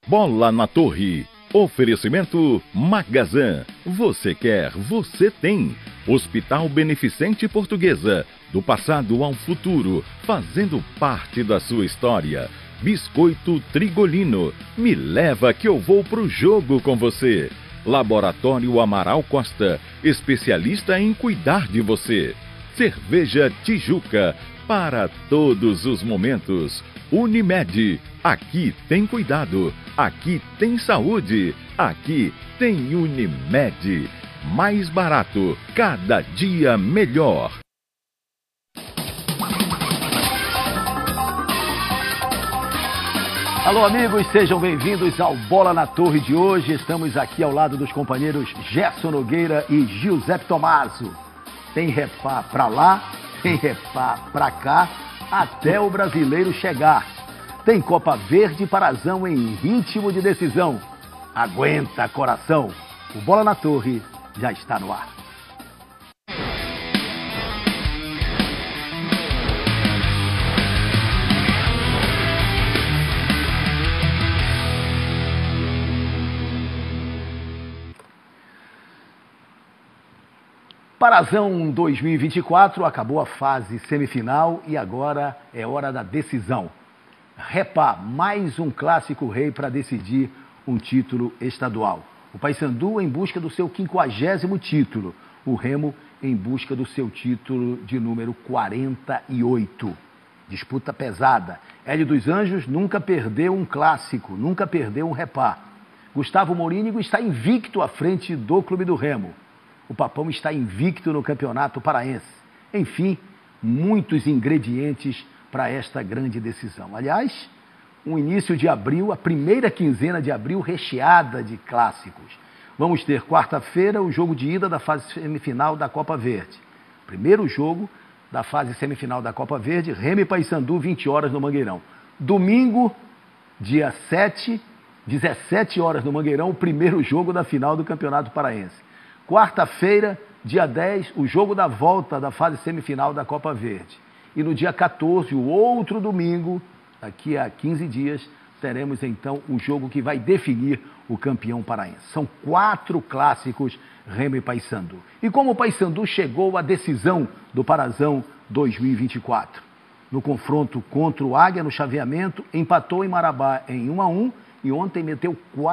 Bola na Torre. Oferecimento Magazan. Você quer, você tem. Hospital Beneficente Portuguesa. Do passado ao futuro, fazendo parte da sua história. Biscoito Trigolino. Me leva que eu vou pro jogo com você. Laboratório Amaral Costa. Especialista em cuidar de você. Cerveja Tijuca. Para todos os momentos. Unimed. Aqui tem cuidado. Aqui tem saúde. Aqui tem Unimed. Mais barato. Cada dia melhor. Alô, amigos, sejam bem-vindos ao Bola na Torre de hoje. Estamos aqui ao lado dos companheiros Gerson Nogueira e Giuseppe Tommaso. Tem repá pra lá, tem repá pra cá, até o brasileiro chegar. Tem Copa Verde e Parazão em ritmo de decisão. Aguenta, coração. O Bola na Torre já está no ar. Parazão 2024, acabou a fase semifinal e agora é hora da decisão. Repá, mais um clássico rei para decidir um título estadual. O Paysandu em busca do seu 50º título. O Remo em busca do seu título de número 48. Disputa pesada. Hélio dos Anjos nunca perdeu um clássico, nunca perdeu um repá. Gustavo Morínigo está invicto à frente do Clube do Remo. O Papão está invicto no Campeonato Paraense. Enfim, muitos ingredientes para esta grande decisão. Aliás, um início de abril, a primeira quinzena de abril recheada de clássicos. Vamos ter quarta-feira o jogo de ida da fase semifinal da Copa Verde. Primeiro jogo da fase semifinal da Copa Verde, Remo e Paysandu, 20 horas no Mangueirão. Domingo, dia 7, 17 horas no Mangueirão, o primeiro jogo da final do Campeonato Paraense. Quarta-feira, dia 10, o jogo da volta da fase semifinal da Copa Verde. E no dia 14, o outro domingo, daqui a 15 dias, teremos então o jogo que vai definir o campeão paraense. São 4 clássicos, Remo e Paysandu. E como o Paysandu chegou à decisão do Parazão 2024? No confronto contra o Águia, no chaveamento, empatou em Marabá em 1-1 e ontem meteu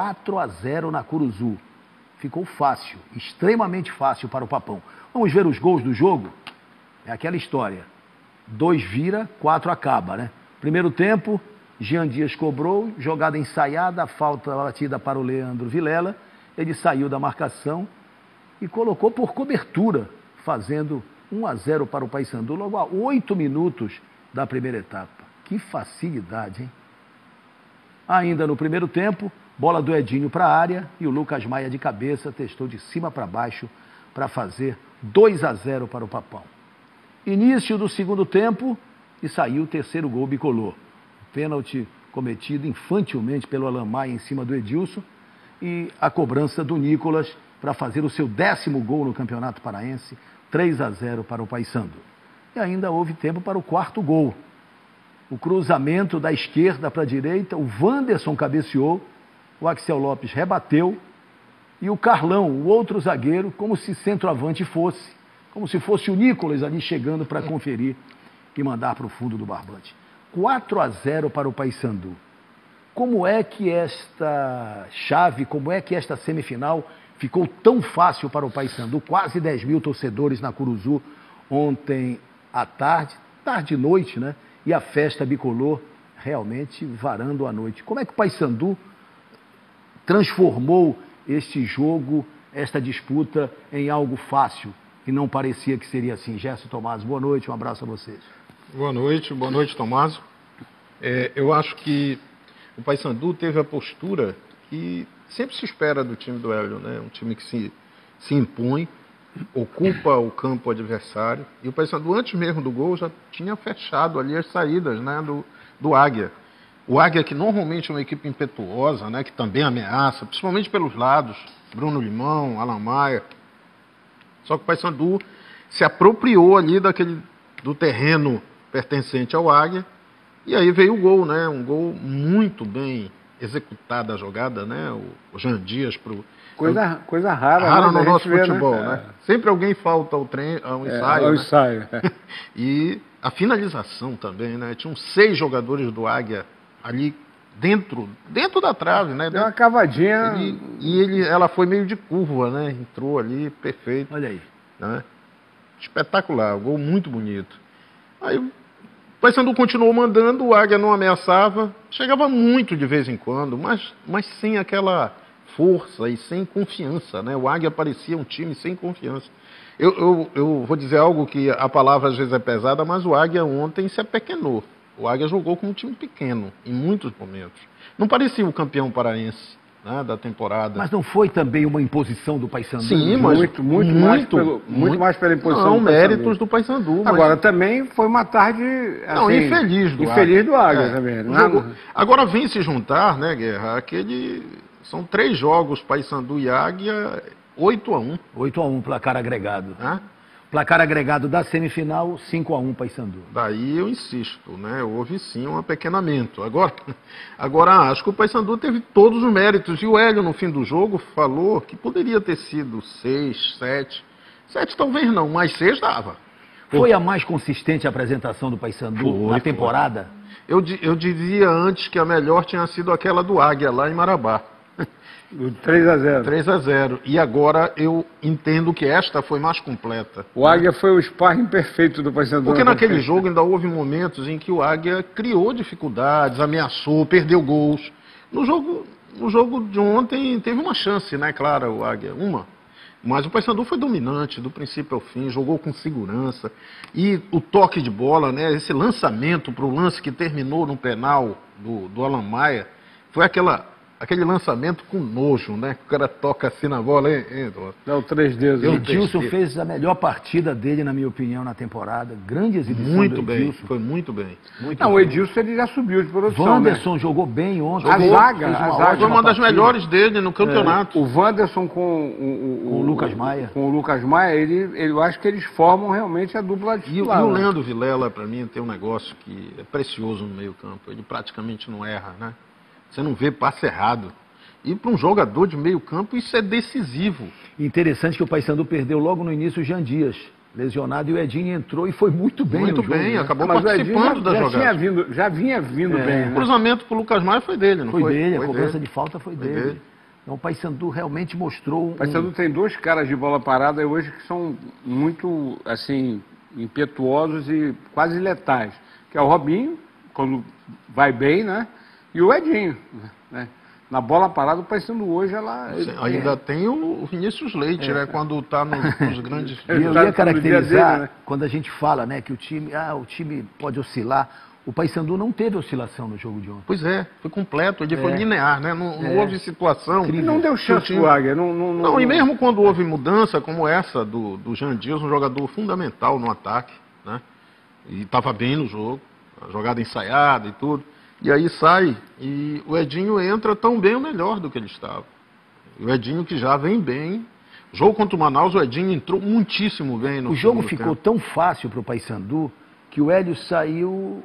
4-0 na Curuzu. Ficou fácil, extremamente fácil para o Papão. Vamos ver os gols do jogo? É aquela história. 2 vira, 4 acaba, né? Primeiro tempo, Jean Dias cobrou, jogada ensaiada, falta batida para o Leandro Vilela. Ele saiu da marcação e colocou por cobertura, fazendo 1-0 para o Paysandu, logo a 8 minutos da primeira etapa. Que facilidade, hein? Ainda no primeiro tempo, bola do Edinho para a área e o Lucas Maia de cabeça testou de cima para baixo para fazer 2-0 para o Papão. Início do segundo tempo e saiu o terceiro gol bicolor. Pênalti cometido infantilmente pelo Alan Maia em cima do Edilson e a cobrança do Nicolas para fazer o seu 10º gol no Campeonato Paraense, 3-0 para o Paysandu. E ainda houve tempo para o 4º gol. O cruzamento da esquerda para a direita, o Wanderson cabeceou, o Axel Lopes rebateu e o Carlão, o outro zagueiro, como se centroavante fosse, como se fosse o Nicolas ali chegando para conferir e mandar para o fundo do barbante. 4-0 para o Paysandu. Como é que esta chave, como é que esta semifinal ficou tão fácil para o Paysandu? Quase 10 mil torcedores na Curuzu ontem à tarde e noite, né? E a festa bicolor realmente varando a noite. Como é que o Paysandu transformou este jogo, esta disputa, em algo fácil? E não parecia que seria assim. Gerson Tommaso, boa noite, um abraço a vocês. Boa noite, Tommaso. Eu acho que o Paysandu teve a postura que sempre se espera do time do Hélio, né? Um time que se impõe, ocupa o campo adversário. E o Paysandu, antes mesmo do gol, já tinha fechado ali as saídas, né, do Águia. O Águia, que normalmente é uma equipe impetuosa, né, que também ameaça, principalmente pelos lados, Bruno Limão, Alan Maia. Só que o Paysandu se apropriou ali do terreno pertencente ao Águia. E aí veio o gol, né? Um gol muito bem executada a jogada, né? O Jean Dias pro... Coisa rara, rara né, no nosso vê, futebol, né? Sempre alguém falta ao ensaio. Ao né? ensaio. E a finalização também, né? Tinham 6 jogadores do Águia ali dentro da trave, né? Deu uma cavadinha. Ela foi meio de curva, né? Entrou ali, perfeito. Olha aí. Né? Espetacular, um gol muito bonito. Aí o Paysandu continuou mandando, o Águia não ameaçava, chegava muito de vez em quando, mas sem aquela força e sem confiança, né? O Águia parecia um time sem confiança. Eu vou dizer algo que a palavra às vezes é pesada, mas o Águia ontem se apequenou. O Águia jogou como um time pequeno, em muitos momentos. Não parecia o campeão paraense, né, da temporada. Mas não foi também uma imposição do Paysandu? Sim, mas muito mais pela imposição não, do méritos do Paysandu. Agora, também foi uma tarde assim, não, infeliz do Águia também. Agora vem se juntar, né, Guerra, são 3 jogos, Paysandu e Águia, 8-1. 8-1, placar agregado. Hã? Placar agregado da semifinal, 5-1 Paysandu. Daí eu insisto, né? Houve sim um apequenamento. Agora acho que o Paysandu teve todos os méritos. E o Hélio, no fim do jogo, falou que poderia ter sido 6, 7. 7 talvez não, mas 6 dava. Foi a mais consistente apresentação do Paysandu na temporada? Eu dizia antes que a melhor tinha sido aquela do Águia, lá em Marabá. 3-0. 3-0. E agora eu entendo que esta foi mais completa. O Águia foi o sparring perfeito do Paysandu. Porque naquele jogo ainda houve momentos em que o Águia criou dificuldades, ameaçou, perdeu gols. No jogo de ontem teve uma chance, né, Clara, o Águia, uma. Mas o Paysandu foi dominante do princípio ao fim, jogou com segurança. E o toque de bola, né, esse lançamento para o lance que terminou no penal do Alan Maia, foi aquele lançamento com nojo, né? O cara toca assim na bola, hein? Dá o 3 dedos. O Edilson fez a melhor partida dele, na minha opinião, na temporada. Grande exibição muito do Edilson. Bem, foi muito bem. O Edilson ele já subiu de produção. Wanderson jogou bem ontem. A zaga foi uma das melhores dele no campeonato. O Wanderson com o Lucas Maia. Com o Lucas Maia, eu acho que eles formam realmente a dupla titular. E o Leandro Vilela, para mim, tem um negócio que é precioso no meio campo. Ele praticamente não erra, né? Você não vê passe errado. E para um jogador de meio campo, isso é decisivo. Interessante que o Paysandu perdeu logo no início o Jean Dias, lesionado, e o Edinho entrou e foi muito bem no jogo, né? Acabou participando da jogada. Já vinha vindo bem. Né? O cruzamento para o Lucas Maia foi dele, não foi? Foi dele, a cobrança de falta foi dele. Então o Paysandu realmente mostrou... O Paysandu tem 2 caras de bola parada hoje que são muito, assim, impetuosos e quase letais. Que é o Robinho, quando vai bem, né? E o Edinho, né? Na bola parada, o Paysandu hoje, ainda tem o Vinícius Leite, né? Quando está nos grandes... Eu ia caracterizar, dele, né? Quando a gente fala, né, que o time pode oscilar. O Paysandu não teve oscilação no jogo de ontem. Pois é, foi completo, ele foi linear, né? Não houve situação... E não deu chance pro Águia. Não, e mesmo quando houve mudança, como essa do Jean Dias, um jogador fundamental no ataque, né? E estava bem no jogo, a jogada ensaiada e tudo. E aí sai, e o Edinho entra tão bem ou melhor do que ele estava. O Edinho que já vem bem. Jogo contra o Manaus, o Edinho entrou muitíssimo bem no O jogo ficou tão fácil para o Paysandu que o Hélio saiu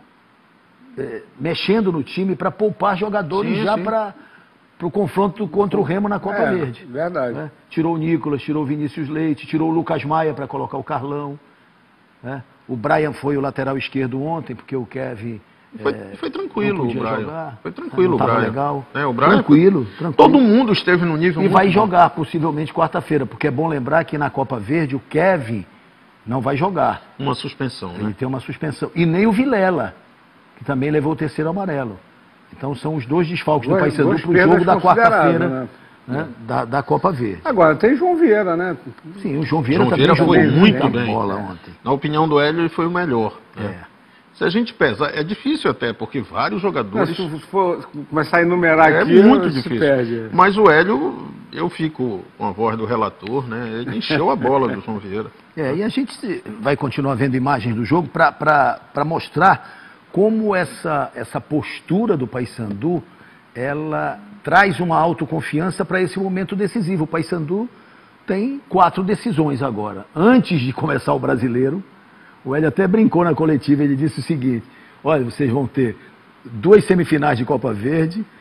mexendo no time para poupar jogadores para o confronto contra o Remo na Copa Verde. Verdade. Né? Tirou o Nicolas, tirou o Vinícius Leite, tirou o Lucas Maia para colocar o Carlão. Né? O Brian foi o lateral esquerdo ontem, porque o Kevin... Foi tranquilo o Brian. Jogar, foi tranquilo o Brian. Legal. O Brian tranquilo. Todo mundo esteve no nível muito vai bom. jogar, possivelmente, quarta-feira, porque é bom lembrar que na Copa Verde o Kevin não vai jogar. Uma suspensão, Ele tem uma suspensão. E nem o Vilela, que também levou o 3º amarelo. Então são os 2 desfalques do Paysandu para o jogo da quarta-feira, né? Da Copa Verde. Agora tem João Vieira, né? Sim, o João Vieira também jogou muito bem. Bola ontem. Na opinião do Hélio, ele foi o melhor. Né? Se a gente pesar, é difícil até, porque vários jogadores... Se for começar a enumerar aqui, é muito difícil. Perde. Mas o Hélio, eu fico com a voz do relator, né? Ele encheu a bola do João Vieira. E a gente vai continuar vendo imagens do jogo para mostrar como essa postura do Paysandu, ela traz uma autoconfiança para esse momento decisivo. O Paysandu tem 4 decisões agora. Antes de começar o Brasileiro, o Hélio até brincou na coletiva, ele disse o seguinte: olha, vocês vão ter 2 semifinais de Copa Verde,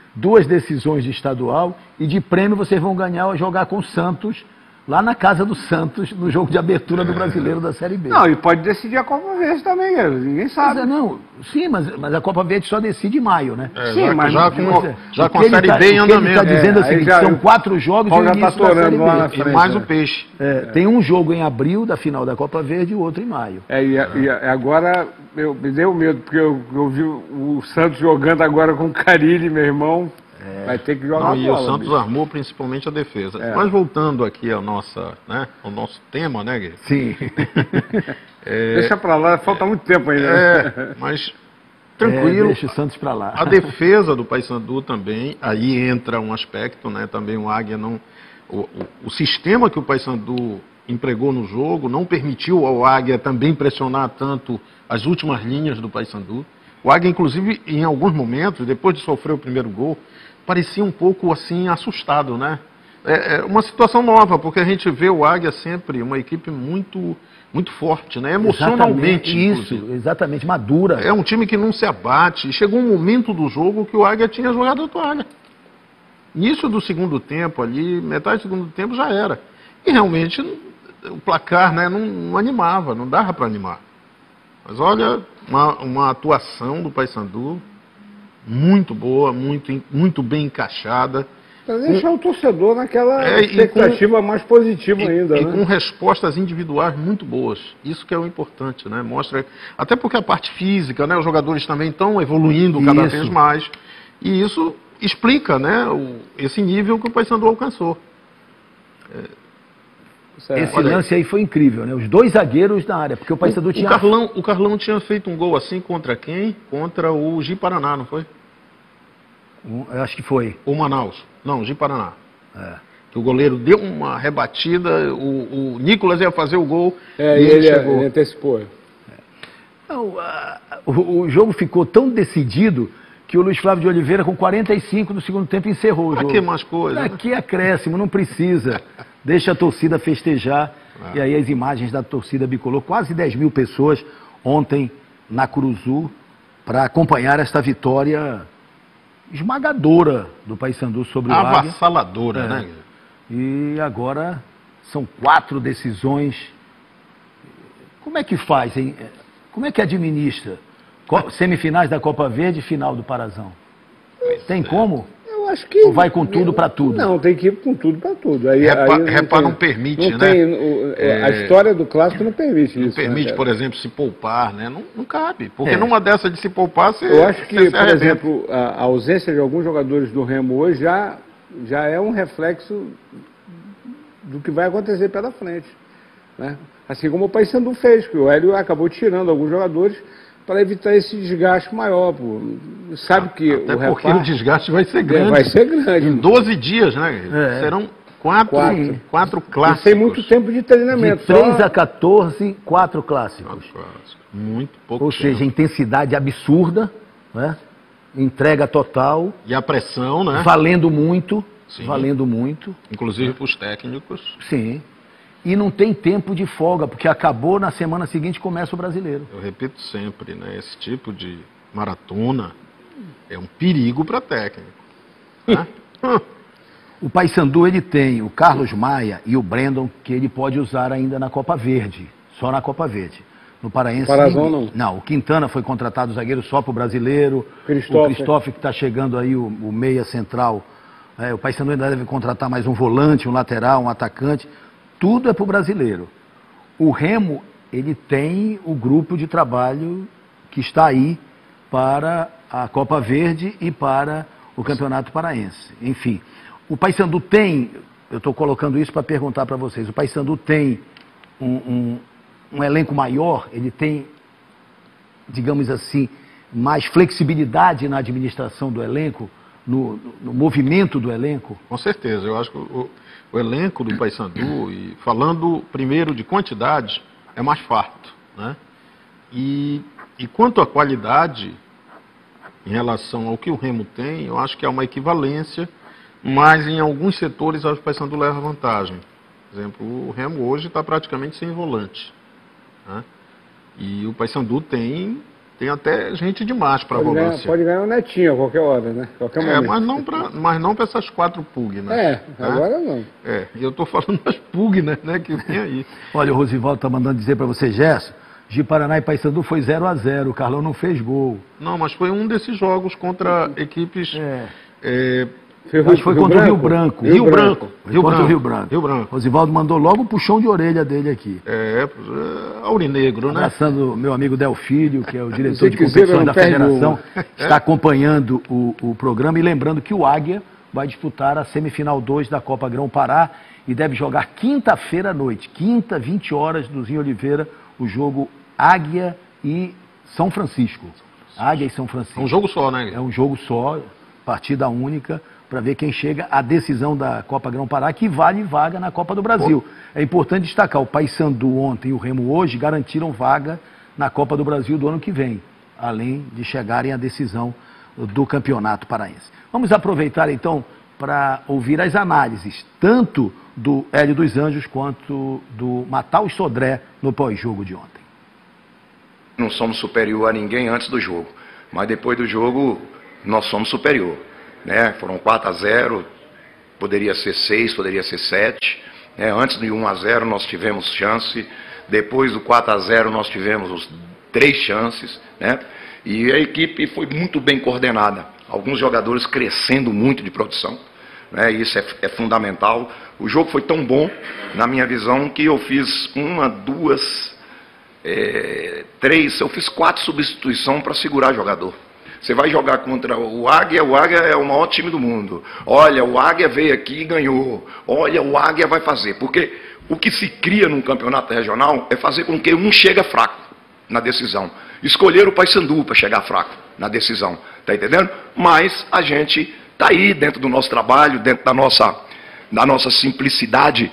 2 decisões de estadual e de prêmio vocês vão ganhar jogar com o Santos, lá na casa do Santos, no jogo de abertura do Brasileiro da Série B. Não, e pode decidir a Copa Verde também, ninguém sabe. Mas a Copa Verde só decide em maio, né? Sim, mas já com a ele Série B em andamento. Ele está dizendo é o seguinte, são 4 jogos e o início da Série B. E mais o peixe. Tem um jogo em abril, da final da Copa Verde, e outro em maio. E agora, me deu medo, porque eu vi o Santos jogando agora com o Carille, meu irmão. Vai ter que jogar bola. E o Santos armou principalmente a defesa. Mas voltando aqui ao nosso tema, né, Gui? Sim. Deixa pra lá, falta muito tempo ainda. Mas tranquilo. Deixa o Santos pra lá. A defesa do Paysandu também, aí entra um aspecto, né? Também o Águia não... O sistema que o Paysandu empregou no jogo não permitiu ao Águia também pressionar tanto as últimas linhas do Paysandu. O Águia, inclusive, em alguns momentos, depois de sofrer o primeiro gol, parecia um pouco assim assustado, né? É uma situação nova, porque a gente vê o Águia sempre uma equipe muito forte, né? Emocionalmente. Exatamente, madura. É um time que não se abate. E chegou um momento do jogo que o Águia tinha jogado a toalha. Início do segundo tempo ali, metade do segundo tempo já era. E realmente o placar, né, não animava, não dava para animar. Mas olha, uma atuação do Paysandu muito boa, muito bem encaixada. Para deixar o torcedor naquela expectativa mais positiva ainda. E com respostas individuais muito boas. Isso que é o importante, né? Mostra, até porque a parte física, né? Os jogadores também estão evoluindo cada vez mais. E isso explica, né? Esse nível que o Paysandu alcançou. Esse lance aí foi incrível, né? Os 2 zagueiros na área, porque o Paysandu tinha... O Carlão tinha feito um gol assim contra quem? Contra o Ji-Paraná, não foi? Eu acho que foi. O Manaus. Não, Ji-Paraná. Que o goleiro deu uma rebatida, o Nicolas ia fazer o gol e ele chegou. Ele antecipou. Não, o jogo ficou tão decidido que o Luiz Flávio de Oliveira, com 45 do segundo tempo, encerrou o jogo. Pra que mais coisa? Aqui é acréscimo, não precisa. Deixa a torcida festejar. E aí as imagens da torcida bicolor, quase 10 mil pessoas ontem na Curuzu, para acompanhar esta vitória esmagadora do Paysandu sobre o Águia. Avassaladora, né? E agora são 4 decisões. Como é que faz, hein? Como é que administra? Semifinais da Copa Verde e final do Parazão. Tem como? Eu acho que... Ou vai com tudo para tudo? Não, tem que ir com tudo para tudo. Repar não permite, não né? A história do clássico não permite não isso. Não permite, por exemplo, se poupar, né? Não cabe. Porque numa dessa de se poupar, você... Eu acho que, por exemplo, a ausência de alguns jogadores do Remo hoje já é um reflexo do que vai acontecer pela frente, né? Assim como o Paysandu fez, que o Hélio acabou tirando alguns jogadores para evitar esse desgaste maior. Pô. Sabe que até porque o desgaste vai ser grande. Vai ser grande. Em 12 dias, né? Serão quatro clássicos. E sem muito tempo de treinamento. De 3 a 14, 4 clássicos. Muito pouco Ou seja, intensidade absurda, né? Entrega total. E a pressão, né? Valendo muito. Sim. Valendo muito. Inclusive para os técnicos. Sim. E não tem tempo de folga, porque acabou, na semana seguinte começa o Brasileiro. Eu repito sempre, né? Esse tipo de maratona é um perigo para técnico. Né? O Paysandu, ele tem o Carlos Maia e o Brandon, que ele pode usar ainda na Copa Verde, só na Copa Verde. No Paraense... Parazão não. Não, o Quintana foi contratado zagueiro só para o Brasileiro. O Cristóvão, que está chegando aí, o meia central. O Paysandu ainda deve contratar mais um volante, um lateral, um atacante. Tudo é para o Brasileiro. O Remo, ele tem o grupo de trabalho que está aí para a Copa Verde e para o Campeonato Paraense. Enfim, o Paysandu tem, eu estou colocando isso para perguntar para vocês, o Paysandu tem um elenco maior, ele tem, digamos assim, mais flexibilidade na administração do elenco, no movimento do elenco? Com certeza, eu acho que o elenco do Paysandu, e falando primeiro de quantidade, é mais farto, né? E quanto à qualidade, em relação ao que o Remo tem, eu acho que é uma equivalência, mas em alguns setores acho que o Paysandu leva vantagem. Por exemplo, o Remo hoje está praticamente sem volante, né? E o Paysandu tem Tem até gente demais para a volância. Pode ganhar um netinho a qualquer hora, né? Qualquer momento. Mas não para essas 4 Pugnas. Agora não. E eu estou falando das Pugnas, né, que vem aí. Olha, o Rosivaldo está mandando dizer para você, Gerson, de Paraná e Paysandu foi 0-0, o Carlão não fez gol. Não, mas foi um desses jogos contra equipes... Acho que foi contra o Rio Branco. Rio Branco. Contra o Rio Branco. Rosivaldo mandou logo o puxão de orelha dele aqui. Aurinegro, né? Abraçando meu amigo Delfílio, que é o diretor de competições da federação, está acompanhando o programa e lembrando que o Águia vai disputar a semifinal 2 da Copa Grão-Pará e deve jogar quinta-feira à noite, quinta, 20 horas, no Zinho Oliveira, o jogo Águia e São Francisco. Águia e São Francisco. É um jogo só, né? É um jogo só, partida única, para ver quem chega à decisão da Copa Grão-Pará, que vale vaga na Copa do Brasil. É importante destacar, o Paysandu ontem e o Remo hoje garantiram vaga na Copa do Brasil do ano que vem, além de chegarem à decisão do Campeonato Paraense. Vamos aproveitar então para ouvir as análises, tanto do Hélio dos Anjos quanto do Mataus Sodré no pós-jogo de ontem. Não somos superior a ninguém antes do jogo, mas depois do jogo nós somos superior. Né? Foram 4-0, poderia ser 6, poderia ser 7. Né? Antes do 1-0 nós tivemos chance, depois do 4-0 nós tivemos 3 chances. Né? E a equipe foi muito bem coordenada, alguns jogadores crescendo muito de produção. Né? Isso é fundamental. O jogo foi tão bom, na minha visão, que eu fiz 1, 2, 3, eu fiz 4 substituições para segurar jogador. Você vai jogar contra o Águia é o maior time do mundo. Olha, o Águia veio aqui e ganhou. Olha, o Águia vai fazer. Porque o que se cria num campeonato regional é fazer com que um chegue fraco na decisão. Escolher o Paysandu para chegar fraco na decisão. Tá entendendo? Mas a gente tá aí dentro do nosso trabalho, dentro da nossa simplicidade.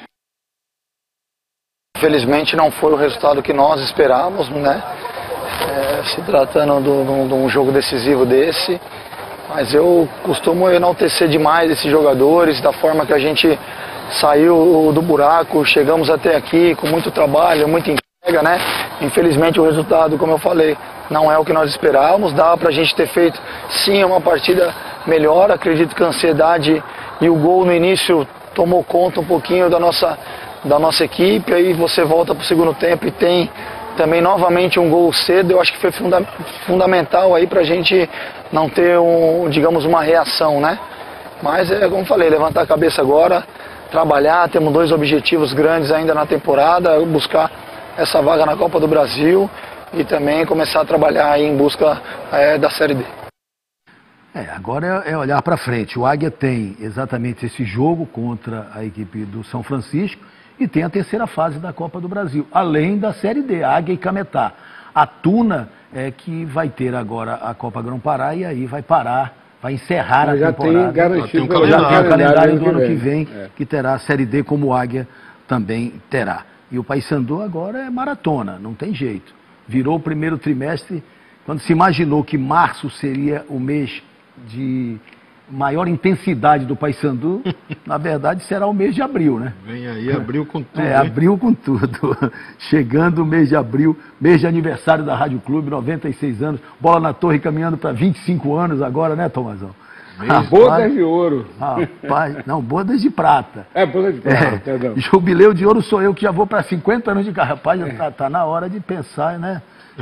Infelizmente não foi o resultado que nós esperávamos, né? Se tratando de um jogo decisivo desse, mas eu costumo enaltecer demais esses jogadores, da forma que a gente saiu do buraco, chegamos até aqui com muito trabalho, muita entrega, né? Infelizmente o resultado, como eu falei, não é o que nós esperávamos. Dá pra gente ter feito sim uma partida melhor. Acredito que a ansiedade e o gol no início tomou conta um pouquinho da nossa equipe. Aí você volta pro segundo tempo e tem também novamente um gol cedo. Eu acho que foi fundamental aí pra gente não ter digamos, uma reação, né? Mas como eu falei, levantar a cabeça agora, trabalhar. Temos 2 objetivos grandes ainda na temporada: buscar essa vaga na Copa do Brasil e também começar a trabalhar aí em busca da Série D. Agora é olhar para frente. O Águia tem exatamente esse jogo contra a equipe do São Francisco e tem a terceira fase da Copa do Brasil, além da Série D, Águia e Cametá. A Tuna é que vai ter agora a Copa Grão-Pará e aí vai encerrar a temporada. Tem garantido já tem o calendário do ano que vem, que terá a Série D, como o Águia também terá. E o Paysandu agora é maratona, não tem jeito. Virou o primeiro trimestre, quando se imaginou que março seria o mês de maior intensidade do Paysandu, na verdade será o mês de abril, né? Vem aí, abril com tudo. Abril com tudo. Chegando o mês de abril, mês de aniversário da Rádio Clube, 96 anos. Bola na Torre caminhando para 25 anos agora, né, Tomazão? Bodas de ouro. Rapaz, não, bodas de prata. Bodas de prata, perdão. Jubileu de ouro sou eu que já vou para 50 anos de carro. Rapaz, já tá na hora de pensar, né?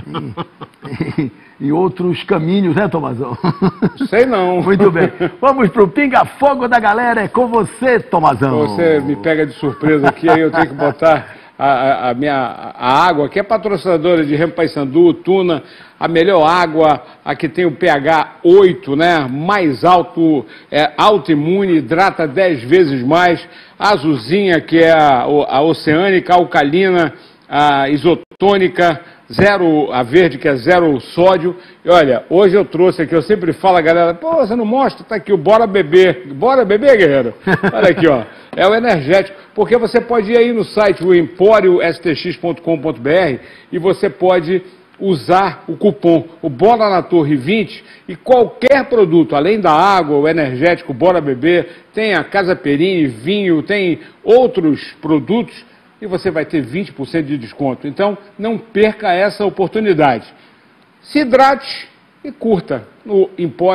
E outros caminhos, né, Tomazão? Sei não. Muito bem. Vamos pro Pinga Fogo da galera. É com você, Tomazão. Você me pega de surpresa aqui, aí eu tenho que botar a água, que é patrocinadora de Remo Paysandu, Tuna, a melhor água, a que tem o pH 8, né? Mais alto, autoimune, hidrata 10 vezes mais. A azulzinha, que é a oceânica, a alcalina, a isotônica, a verde, que é 0 sódio. E olha, hoje eu trouxe aqui, eu sempre falo, a galera, pô, você não mostra? Tá aqui o Bora Beber. Bora beber, guerreiro? Olha aqui, ó. É o energético, porque você pode ir aí no site, o emporiostx.com.br, e você pode usar o cupom, o Bola na Torre 20, e qualquer produto, além da água, o energético Bora Beber, tem a Casa Perini, vinho, tem outros produtos, e você vai ter 20% de desconto. Então, não perca essa oportunidade. se hidrate e curta no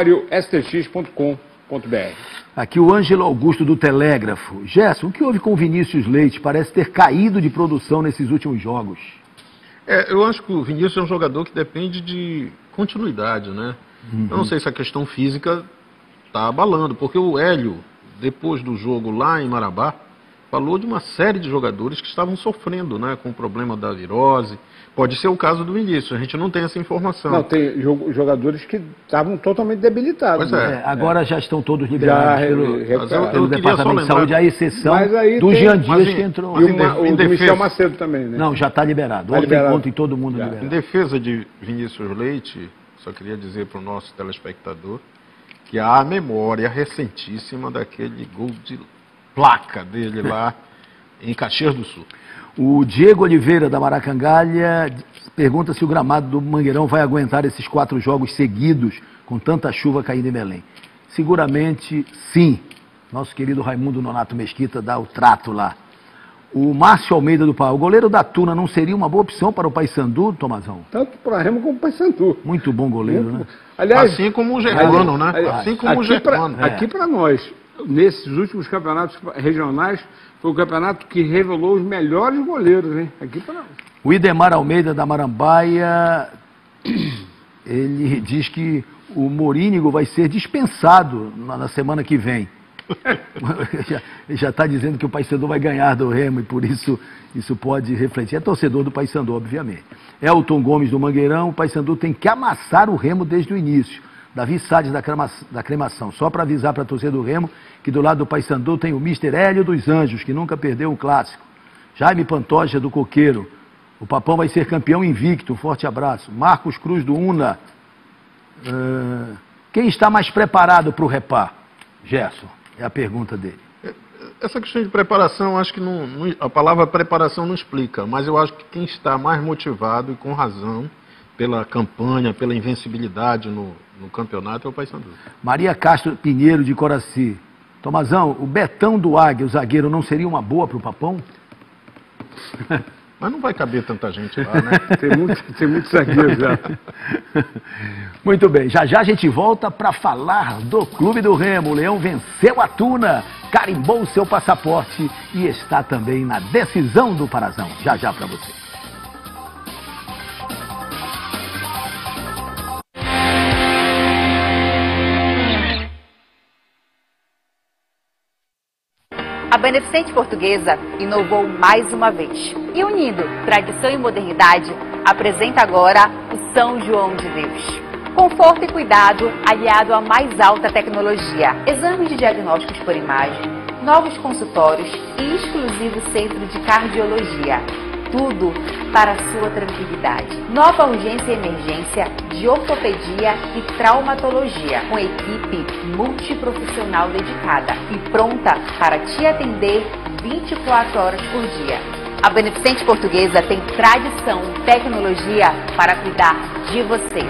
emporiostx.com.br. Aqui o Ângelo Augusto do Telégrafo. Gerson, o que houve com o Vinícius Leite? Parece ter caído de produção nesses últimos jogos. Eu acho que o Vinícius é um jogador que depende de continuidade, né? Eu não sei se a questão física está abalando, porque o Hélio, depois do jogo lá em Marabá, falou de uma série de jogadores que estavam sofrendo, né, com o problema da virose. Pode ser o caso do Vinícius, a gente não tem essa informação. Não, tem jogadores que estavam totalmente debilitados. Pois né? Agora já estão todos liberados pelo eu Departamento de Saúde, à exceção do tem- Jean Dias que entrou. E em o do defesa- Michel Macedo também, né? Não, já está liberado. Tá liberado. Ontem todo mundo Já. Em liberado. defesa de Vinícius Leite, só queria dizer para o nosso telespectador que há a memória recentíssima daquele gol de placa dele lá em Caxias do Sul. O Diego Oliveira, da Maracangalha, pergunta se o gramado do Mangueirão vai aguentar esses 4 jogos seguidos com tanta chuva caindo em Belém. Seguramente, sim. Nosso querido Raimundo Nonato Mesquita dá o trato lá. O Márcio Almeida do Pau, o goleiro da Tuna não seria uma boa opção para o Paysandu, Tomazão? Tanto para Remo como para o Paysandu. Muito bom goleiro, né? Aliás, Assim como o Germano, né? Assim como o Germano. Aqui para nós, nesses últimos campeonatos regionais, foi o campeonato que revelou os melhores goleiros, hein? Aqui para nós. O Idemar Almeida da Marambaia, ele diz que o Morínigo vai ser dispensado na semana que vem. Ele já está dizendo que o Paysandu vai ganhar do Remo e por isso pode refletir. É torcedor do Paysandu, obviamente. Elton Gomes do Mangueirão, o Paysandu tem que amassar o Remo desde o início. Davi Salles da Cremação. Só para avisar para a torcida do Remo que do lado do Paysandu tem o Mister Hélio dos Anjos, que nunca perdeu um clássico. Jaime Pantoja do Coqueiro. O Papão vai ser campeão invicto. Um forte abraço. Marcos Cruz do Una. Quem está mais preparado para o Repá? Gerson, é a pergunta dele. Essa questão de preparação, acho que a palavra preparação não explica, mas eu acho que quem está mais motivado e com razão pela campanha, pela invencibilidade no campeonato é o Paysandu. Maria Castro Pinheiro de Coraci. Tomazão, o Betão do Águia, o zagueiro, não seria uma boa para o Papão? Mas não vai caber tanta gente lá, né? Tem muitos zagueiros já. Muito bem, já a gente volta para falar do Clube do Remo. O Leão venceu a Tuna, carimbou o seu passaporte e está também na decisão do Parazão. Já para você. A Beneficente Portuguesa inovou mais uma vez e, unindo tradição e modernidade, apresenta agora o São João de Deus. Conforto e cuidado aliado à mais alta tecnologia, exames de diagnósticos por imagem, novos consultórios e exclusivo centro de cardiologia. Tudo para a sua tranquilidade. Nova urgência e emergência de ortopedia e traumatologia, com equipe multiprofissional dedicada e pronta para te atender 24 horas por dia. A Beneficente Portuguesa tem tradição e tecnologia para cuidar de você.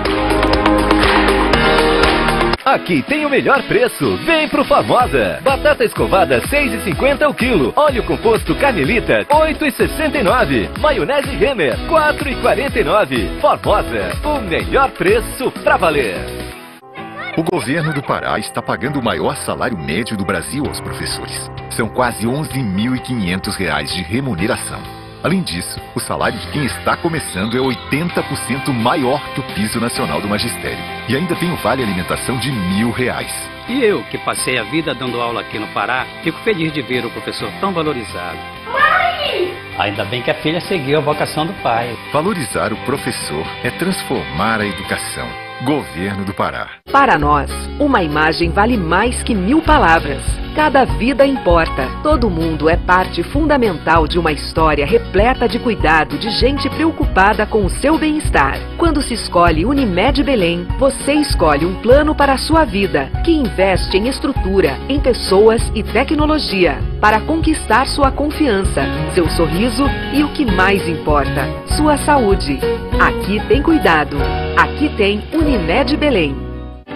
Aqui tem o melhor preço. Vem pro Famosa. Batata escovada 6,50 o quilo. Óleo composto Carmelita 8,69. Maionese Renner 4,49. Famosa, o melhor preço pra valer. O governo do Pará está pagando o maior salário médio do Brasil aos professores. São quase R$ 11.500 de remuneração. Além disso, o salário de quem está começando é 80% maior que o piso nacional do magistério. E ainda tem o vale alimentação de R$ 1.000. E eu, que passei a vida dando aula aqui no Pará, fico feliz de ver o professor tão valorizado. Mãe! Ainda bem que a filha seguiu a vocação do pai. Valorizar o professor é transformar a educação. Governo do Pará. Para nós, uma imagem vale mais que 1000 palavras. Cada vida importa. Todo mundo é parte fundamental de uma história repleta de cuidado de gente preocupada com o seu bem-estar. Quando se escolhe Unimed Belém, você escolhe um plano para a sua vida, que investe em estrutura, em pessoas e tecnologia, para conquistar sua confiança, seu sorriso e o que mais importa, sua saúde. Aqui tem cuidado. Aqui tem Unimed Belém.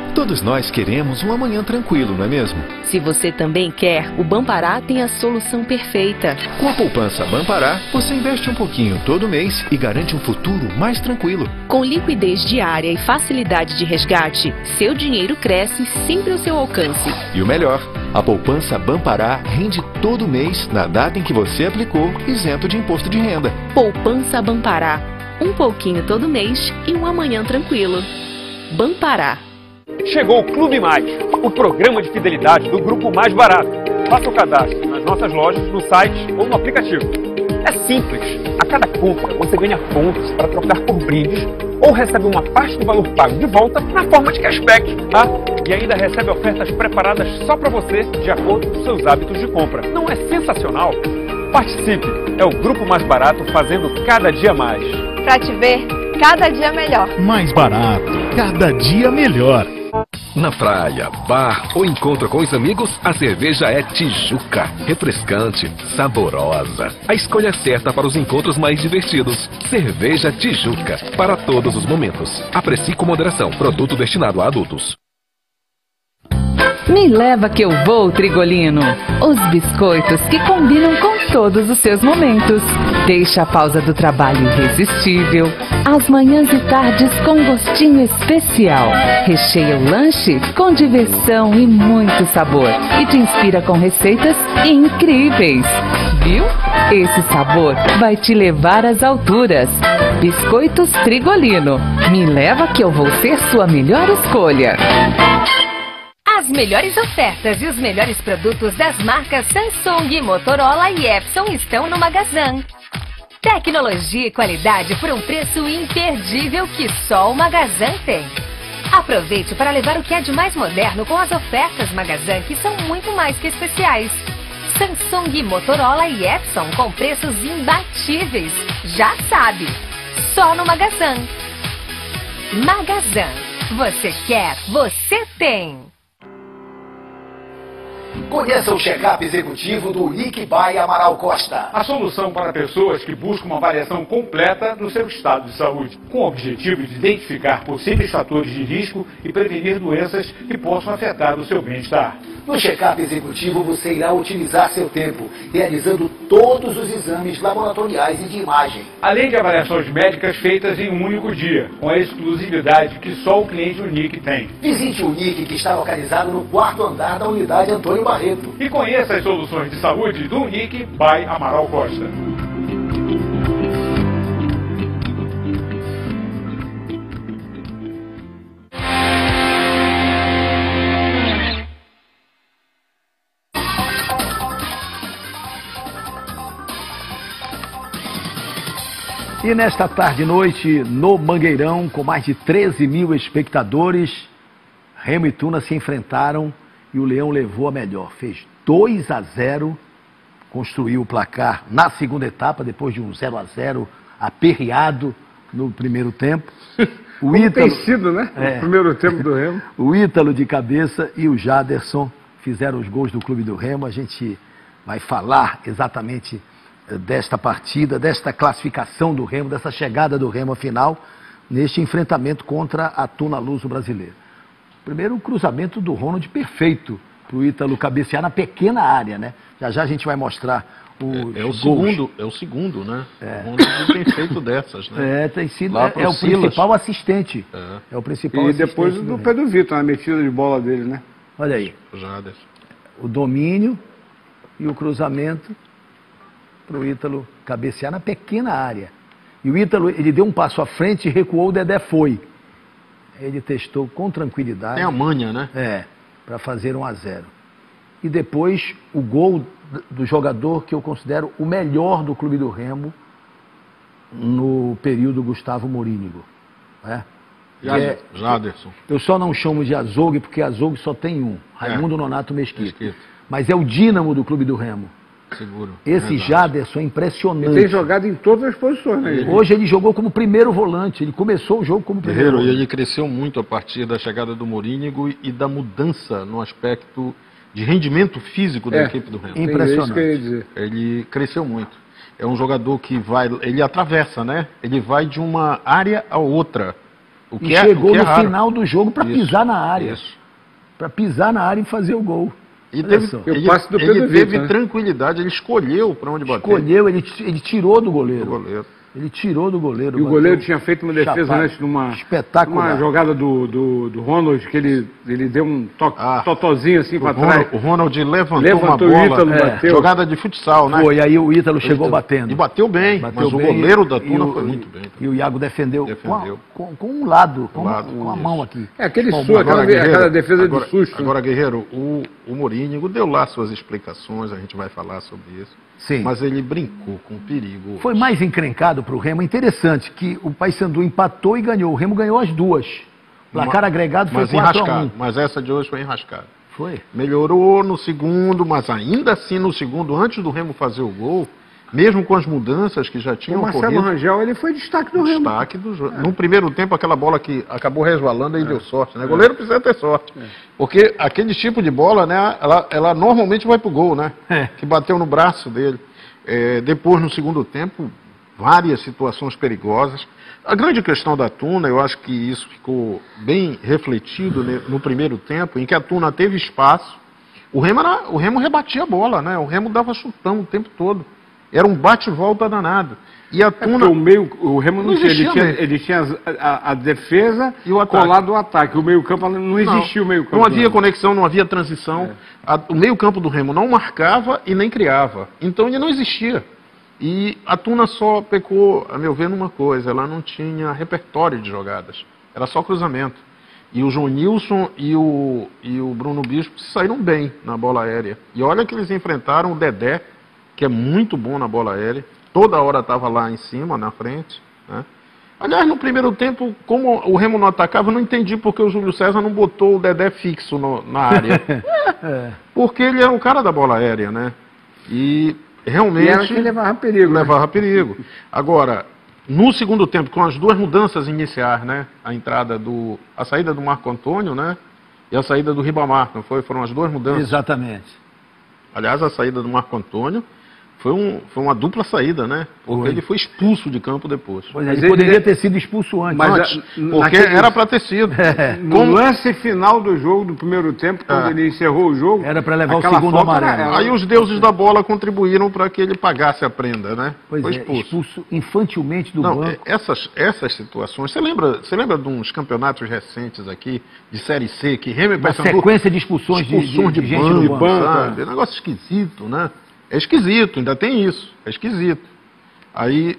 Todos nós queremos um amanhã tranquilo, não é mesmo? Se você também quer, o Banpará tem a solução perfeita. Com a poupança Banpará, você investe um pouquinho todo mês e garante um futuro mais tranquilo. Com liquidez diária e facilidade de resgate, seu dinheiro cresce sempre ao seu alcance. E o melhor, a poupança Banpará rende todo mês na data em que você aplicou, isento de imposto de renda. Poupança Banpará. Um pouquinho todo mês e um amanhã tranquilo. Banpará. Chegou o Clube Mais, o programa de fidelidade do Grupo Mais Barato. Faça o cadastro nas nossas lojas, no site ou no aplicativo. É simples. A cada compra você ganha pontos para trocar por brindes ou recebe uma parte do valor pago de volta na forma de cashback. E ainda recebe ofertas preparadas só para você de acordo com seus hábitos de compra. Não é sensacional? Participe! É o Grupo Mais Barato fazendo cada dia mais. Pra te ver cada dia melhor. Mais barato, cada dia melhor. Na praia, bar ou encontro com os amigos, a cerveja é Tijuca. Refrescante, saborosa. A escolha certa para os encontros mais divertidos. Cerveja Tijuca, para todos os momentos. Aprecie com moderação. Produto destinado a adultos. Me leva que eu vou, Trigolino. Os biscoitos que combinam com todos os seus momentos. Deixa a pausa do trabalho irresistível. As manhãs e tardes com gostinho especial. Recheia o lanche com diversão e muito sabor. E te inspira com receitas incríveis. Viu? Esse sabor vai te levar às alturas. Biscoitos Trigolino. Me leva que eu vou ser sua melhor escolha. As melhores ofertas e os melhores produtos das marcas Samsung, Motorola e Epson estão no Magazan. Tecnologia e qualidade por um preço imperdível que só o Magazan tem. Aproveite para levar o que há de mais moderno com as ofertas Magazan, que são muito mais que especiais. Samsung, Motorola e Epson com preços imbatíveis. Já sabe, só no Magazan. Magazan. Você quer, você tem. Conheça o check-up executivo do Unique by Amaral Costa. A solução para pessoas que buscam uma avaliação completa do seu estado de saúde, com o objetivo de identificar possíveis fatores de risco e prevenir doenças que possam afetar o seu bem-estar. No check-up executivo você irá otimizar seu tempo, realizando todos os exames laboratoriais e de imagem. Além de avaliações médicas feitas em um único dia, com a exclusividade que só o cliente Unique tem. Visite o Unique, que está localizado no 4º andar da unidade Antônio Barreto. E conheça as soluções de saúde do Unique by Amaral Costa. E nesta tarde e noite, no Mangueirão, com mais de 13 mil espectadores, Remo e Tuna se enfrentaram e o Leão levou a melhor. Fez 2-0, construiu o placar na segunda etapa, depois de um 0-0 aperreado no primeiro tempo. O Ítalo, tem sido, né? O primeiro tempo do Remo. O Ítalo de cabeça e o Jaderson fizeram os gols do Clube do Remo. A gente vai falar exatamente desta partida, desta classificação do Remo, dessa chegada do Remo à final, neste enfrentamento contra a Tuna Luso brasileira. Primeiro, o cruzamento do Ronald perfeito para o Ítalo cabecear na pequena área, né? Já já a gente vai mostrar os gols. É o segundo, né? O Ronald tem feito dessas, né? Tem sido, é o principal assistente. É o principal e assistente. E depois do Pedro Vitor, na metida de bola dele, né? Olha aí. O domínio e o cruzamento para o Ítalo cabecear na pequena área. E o Ítalo, ele deu um passo à frente e recuou, o Dedé foi. Ele testou com tranquilidade. Tem a manha, né? Para fazer 1-0. E depois o gol do jogador que eu considero o melhor do Clube do Remo no período Gustavo Morínigo. Jaderson. Eu só não chamo de Azougue porque Azougue só tem um, Raimundo Nonato Mesquita. Mas é o dínamo do Clube do Remo. Seguro. Esse Jaderson é impressionante. Ele tem jogado em todas as posições, né? Hoje ele jogou como primeiro volante, ele começou o jogo como primeiro volante. E ele cresceu muito a partir da chegada do Morínigo e da mudança no aspecto de rendimento físico da equipe do Remo. Impressionante. Ele cresceu muito. É um jogador que ele atravessa, né? Ele vai de uma área a outra. E chegou no final do jogo para pisar na área. Para pisar na área e fazer o gol. E ele teve tranquilidade, ele escolheu para onde bater. Escolheu, ele tirou do goleiro. Ele tirou do goleiro. E o goleiro tinha feito uma defesa antes de uma jogada do Ronald, que ele deu um totozinho assim para trás. O Ronald levantou uma bola, jogada de futsal, né? Foi, aí o Ítalo chegou batendo. E bateu bem, mas o goleiro da Tuna foi muito bem. E o Iago defendeu. Com um lado, com a mão aqui. Aquela defesa de susto. Agora, Guerreiro, o Morínigo deu lá suas explicações, a gente vai falar sobre isso. Sim. Mas ele brincou com perigo. Foi mais encrencado para o Remo. Interessante que o Paysandu empatou e ganhou. O Remo ganhou as duas. Placar agregado foi 4-1. Mas essa de hoje foi enrascada. Foi. Melhorou no segundo, mas ainda assim no segundo, antes do Remo fazer o gol, mesmo com as mudanças que já tinham ocorrido... O Marcelo Rangel, ele foi destaque do Remo. Destaque do jogo. No primeiro tempo, aquela bola que acabou resvalando, aí deu sorte, né? O goleiro precisa ter sorte. Porque aquele tipo de bola, né, ela normalmente vai pro gol, né? Que bateu no braço dele. Depois, no segundo tempo, várias situações perigosas. A grande questão da Tuna, eu acho que isso ficou bem refletido no primeiro tempo, em que a Tuna teve espaço. O Remo rebatia a bola, né? O Remo dava chutão o tempo todo. Era um bate-volta danado. E a Tuna... o Remo não tinha. Ele tinha a defesa e o colado ao ataque. O meio-campo não existia. O meio-campo. Não havia conexão, não havia transição. O meio-campo do Remo não marcava e nem criava. Então ele não existia. E a Tuna só pecou, a meu ver, numa coisa. Ela não tinha repertório de jogadas. Era só cruzamento. E o João Nilson e o Bruno Bispo saíram bem na bola aérea. E olha que eles enfrentaram o Dedé, que é muito bom na bola aérea, toda hora estava lá em cima, na frente, né? Aliás, no primeiro tempo, como o Remo não atacava, eu não entendi porque o Júlio César não botou o Dedé fixo na área. Porque ele era o cara da bola aérea, né? E realmente... era que levava perigo. Levava perigo. Agora, no segundo tempo, com as duas mudanças iniciais, né? A saída do Marco Antônio, né? E a saída do Ribamar, não foi? Foram as duas mudanças. Exatamente. Aliás, a saída do Marco Antônio foi uma dupla saída, né? Porque ele foi expulso de campo depois. Pois é, ele poderia ter sido expulso antes. Porque era para ter sido. No lance final do jogo, do primeiro tempo, quando ele encerrou o jogo... Era para levar o segundo amarelo. Aí os deuses da bola contribuíram para que ele pagasse a prenda, né? Pois foi expulso infantilmente do banco. Essas situações... Você lembra de uns campeonatos recentes aqui, de Série C, que Remo e Paysandu... sequência de expulsões de gente do banco. Sabe? É um negócio esquisito, né? É esquisito, ainda tem isso, é esquisito. Aí,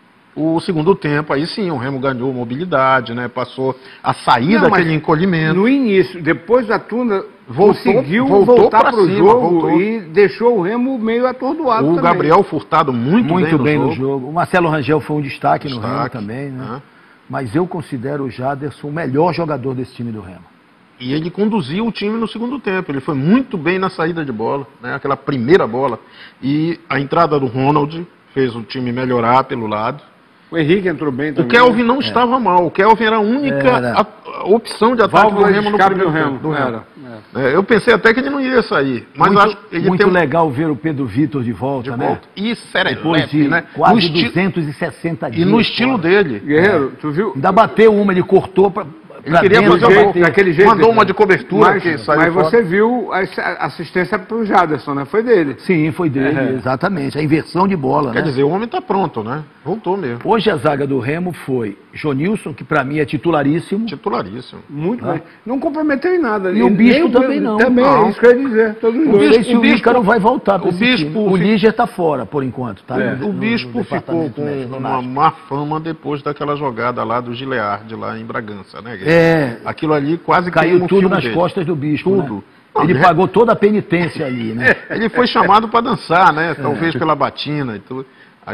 o segundo tempo, aí sim, o Remo ganhou mobilidade, né? Passou a sair daquele encolhimento. No início, depois da Tuna, conseguiu voltar para o jogo e deixou o Remo meio atordoado também. Gabriel Furtado muito bem no jogo. O Marcelo Rangel foi um destaque no Remo também, né? Mas eu considero o Jaderson o melhor jogador desse time do Remo. E ele conduziu o time no segundo tempo. Ele foi muito bem na saída de bola, né? Aquela primeira bola. E a entrada do Ronald fez o time melhorar pelo lado. O Henrique entrou bem também. O Kelvin não estava mal. O Kelvin era a única opção de ataque do Remo no primeiro tempo. Eu pensei até que ele não iria sair. Mas acho que ele muito legal ver o Pedro Vitor de volta, né? E depois de quase 260 dias. E no estilo dele. Guerreiro, tu viu? Ainda bateu uma, ele cortou para... Ele queria fazer daquele jeito. Mandou uma de cobertura. Mas você viu a assistência para o Jaderson, né? Foi dele. Sim, foi dele, exatamente. A inversão de bola, Quer dizer, o homem está pronto, né? Voltou mesmo. Hoje a zaga do Remo foi Jonilson, que para mim é titularíssimo. Titularíssimo. Muito bem. Não comprometeu em nada. E o Bispo também não. Também, é isso que eu ia dizer. Todos os dois. O Ícaro vai voltar para esse time. O Líger está fora, por enquanto. Tá? O Bispo ficou com uma má fama depois daquela jogada lá do Gilead, lá em Bragança, né? Aquilo ali quase caiu tudo nas costas do Bispo. Tudo. Né? Ele pagou toda a penitência ali, né? Ele foi chamado para dançar, né? Talvez pela batina e tudo.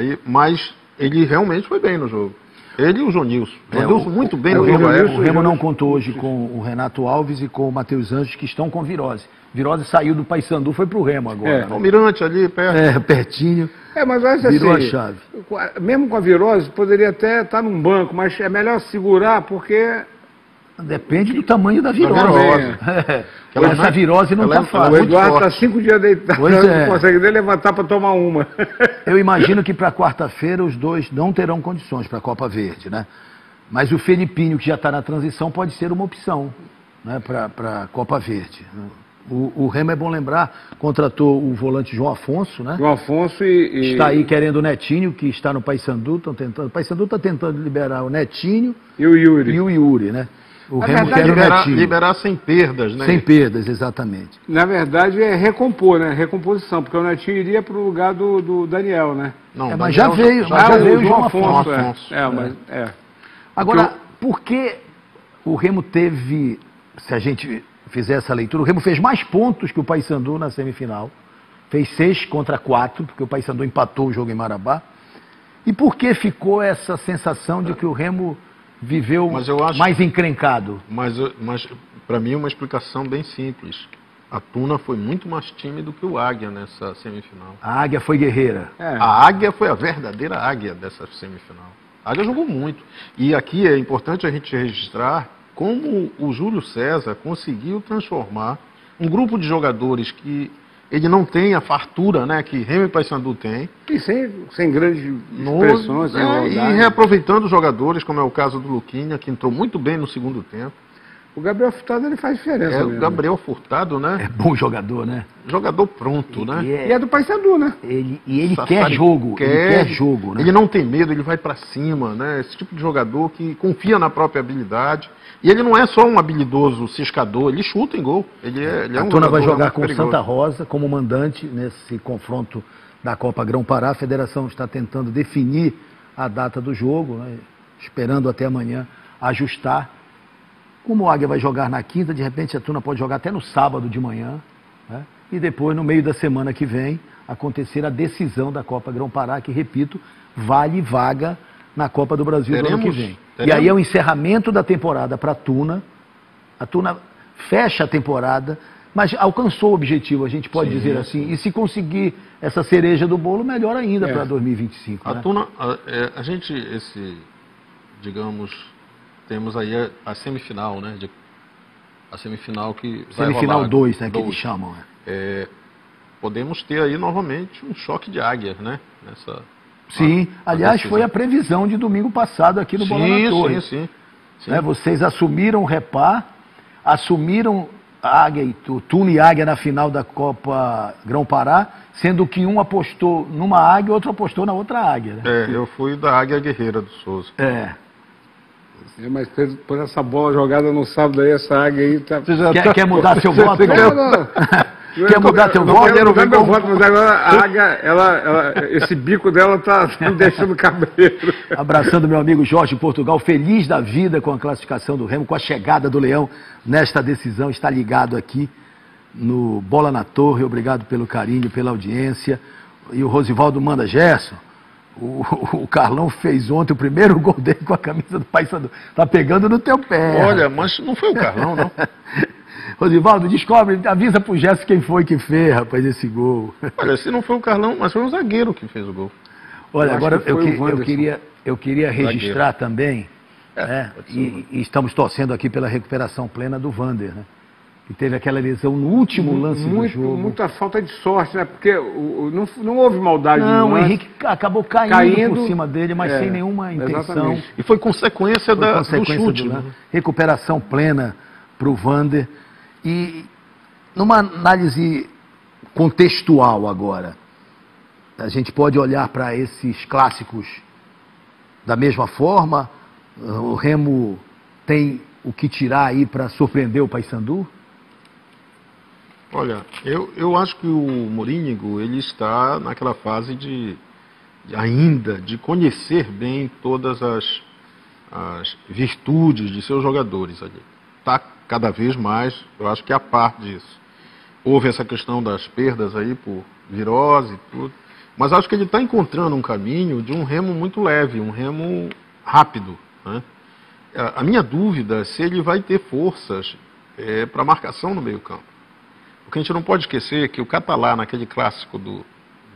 Mas ele realmente foi bem no jogo. Ele e o Jonilson. Jonilson muito bem no jogo. O Remo não contou hoje com o Renato Alves e com o Matheus Anjos, que estão com virose. Virose saiu do Paysandu, foi pro Remo agora. O Mirante ali, perto. Pertinho. Mas acho virou assim, a chave. Mesmo com a virose, poderia até estar num banco, mas é melhor segurar porque... Depende do tamanho da virose. Essa virose não está fácil. O Eduardo está 5 dias deitado, não consegue nem levantar para tomar uma. Eu imagino que para quarta-feira os dois não terão condições para a Copa Verde, né? Mas o Felipinho, que já está na transição, pode ser uma opção, né, para a Copa Verde. O Remo, é bom lembrar, contratou o volante João Afonso, né? João Afonso está aí querendo o Netinho, que está no Paysandu. O Paysandu está tentando liberar o Netinho e o Yuri, né? O Na Remo verdade, quer o Netinho. liberar sem perdas, né? Sem perdas, exatamente. Na verdade, é recompor, né? Recomposição, porque o Netinho iria para o lugar do Daniel, né? Não, mas já veio o João Afonso. Agora, por que o Remo teve, se a gente fizer essa leitura, o Remo fez mais pontos que o Paysandu na semifinal, fez 6 contra 4, porque o Paysandu empatou o jogo em Marabá. E por que ficou essa sensação de que o Remo viveu mais encrencado? Mas para mim, é uma explicação bem simples. A Tuna foi muito mais time do que o Águia nessa semifinal. A Águia foi guerreira. A Águia foi a verdadeira Águia dessa semifinal. A Águia jogou muito. E aqui é importante a gente registrar como o Júlio César conseguiu transformar um grupo de jogadores que ele não tem a fartura, né, que Remo e Paysandu tem. E sem grandes expressões. E reaproveitando os jogadores, como é o caso do Luquinha, que entrou muito bem no segundo tempo. O Gabriel Furtado, ele faz diferença mesmo. O Gabriel Furtado, né? É bom jogador, né? Jogador pronto, né? E é do Paysandu, né? Ele quer jogo, ele quer jogo, né? Ele não tem medo, ele vai pra cima, né? Esse tipo de jogador que confia na própria habilidade. E ele não é só um habilidoso ciscador, ele chuta em gol. Ele é a Tuna vai jogar com o Santa Rosa como mandante nesse confronto da Copa Grão-Pará. A federação está tentando definir a data do jogo, né? Esperando até amanhã ajustar. Como o Águia vai jogar na quinta, de repente a Tuna pode jogar até no sábado de manhã, né? E depois, no meio da semana que vem, acontecer a decisão da Copa Grão-Pará, que, repito, vale vaga na Copa do Brasil do ano que vem. E aí é o encerramento da temporada para a Tuna. A Tuna fecha a temporada, mas alcançou o objetivo, a gente pode dizer assim. E se conseguir essa cereja do bolo, melhor ainda para 2025. A né? Tuna, a gente, digamos, temos aí a semifinal, né? A semifinal que vai Semifinal rolar, 2, né? Que eles chamam. Podemos ter aí novamente um choque de águias, né? Sim, aliás, foi a previsão de domingo passado aqui no Bola na Torre. Sim. Né? Vocês assumiram o Repá, assumiram Águia, Tuna e Águia na final da Copa Grão-Pará, sendo que um apostou numa águia e outro apostou na outra águia. Né? Eu fui da Águia Guerreira do Souza. Mas por essa bola jogada no sábado aí, essa águia aí tá... Quer mudar seu voto? Quer mudar teu voto? Quero mudar meu voto, mas agora a águia, esse bico dela tá me deixando cabreiro. Abraçando meu amigo Jorge Portugal, feliz da vida com a classificação do Remo, com a chegada do Leão nesta decisão, está ligado aqui no Bola na Torre. Obrigado pelo carinho, pela audiência. E o Rosivaldo manda: Gerson, o Carlão fez ontem o primeiro gol dele com a camisa do Paysandu. Tá pegando no teu pé. Olha, mas não foi o Carlão, não. Rosivaldo, descobre, avisa pro Gerson quem foi que fez, rapaz, esse gol. Olha, se não foi o Carlão, mas foi o zagueiro que fez o gol. Olha, agora eu queria registrar também, e estamos torcendo aqui pela recuperação plena do Vander, né? Que teve aquela lesão no último lance do jogo. Muita falta de sorte, né? Porque não houve maldade. Não, o Henrique acabou caindo por cima dele, mas sem nenhuma intenção. Exatamente. E foi consequência do chute. Né? Recuperação plena para o Vander. E numa análise contextual agora, a gente pode olhar para esses clássicos da mesma forma? O Remo tem o que tirar aí para surpreender o Paysandu? Olha, eu acho que o Morínigo, ele está naquela fase ainda de conhecer bem todas as virtudes de seus jogadores ali. Está cada vez mais, eu acho que a par disso. Houve essa questão das perdas aí por virose e tudo, mas acho que ele está encontrando um caminho de um Remo muito leve, um Remo rápido, né? A minha dúvida é se ele vai ter forças para marcação no meio campo. Porque a gente não pode esquecer que o Catalá, naquele clássico do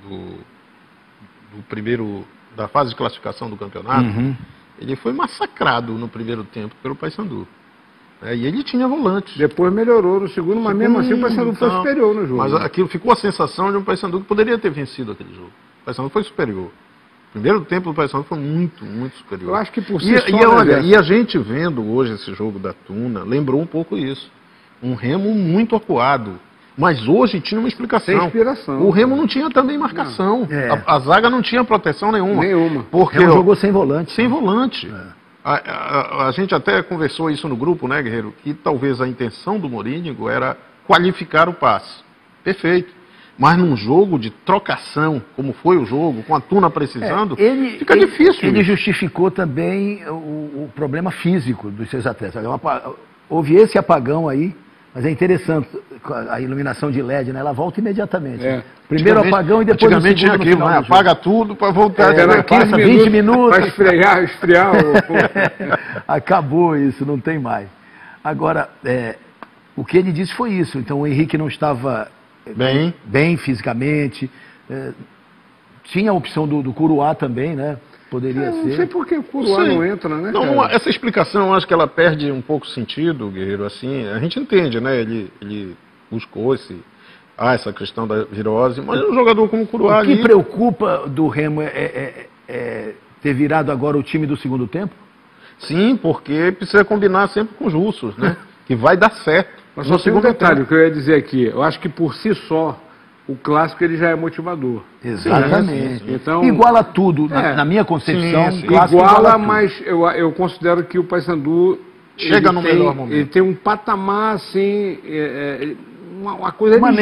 primeiro, da fase de classificação do campeonato, ele foi massacrado no primeiro tempo pelo Paysandu. E ele tinha volante. Depois melhorou no segundo, mas mesmo assim o Paysandu foi superior no jogo. Mas aquilo ficou a sensação de um Paysandu que poderia ter vencido aquele jogo. O Paysandu foi superior. O primeiro tempo do Paysandu foi muito, muito superior. Eu acho que por si e só, olha, e a gente vendo Eu acho que por si só, olha, e a gente vendo hoje esse jogo da Tuna, lembrou um pouco isso. Um Remo muito acuado. Mas hoje tinha uma explicação. Sem inspiração. O Remo não tinha também marcação. A zaga não tinha proteção nenhuma. Porque o Remo jogou sem volante. Sem volante. A gente até conversou isso no grupo, né, Guerreiro? Que talvez a intenção do Morínigo era qualificar o passe. Perfeito. Mas num jogo de trocação, como foi o jogo, com a Tuna precisando, fica difícil. Ele justificou também o problema físico dos seus atletas. Houve esse apagão aí, mas é interessante, a iluminação de LED, né? Ela volta imediatamente. Primeiro apagão e depois o segundo tinha aquilo, né? Apaga tudo para voltar. Passa 20 minutos. Para esfriar. Acabou isso, não tem mais. Agora, o que ele disse foi isso. Então o Henrique não estava bem fisicamente. Tinha a opção do Curuá também, né? Poderia ser. Não sei por que o Curuá não entra, né? Não, essa explicação, eu acho que ela perde um pouco sentido, Guerreiro. Assim, a gente entende, né? Ele buscou essa questão da virose, mas um jogador como o Curuá. O que preocupa do Remo ter virado agora o time do segundo tempo? Sim, porque precisa combinar sempre com os russos, né? Que vai dar certo. Mas só tem um detalhe que eu ia dizer aqui. Eu acho que por si só o clássico ele já é motivador. Exatamente. Sim. Então, iguala tudo, na minha concepção. Sim. Iguala, mas eu considero que o Paysandu chega no melhor momento. Ele tem um patamar assim, uma coisa uma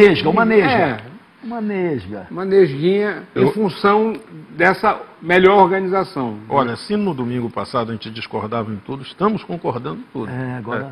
nesguinha em função dessa melhor organização. Olha, se no domingo passado a gente discordava em tudo, estamos concordando em tudo. Agora.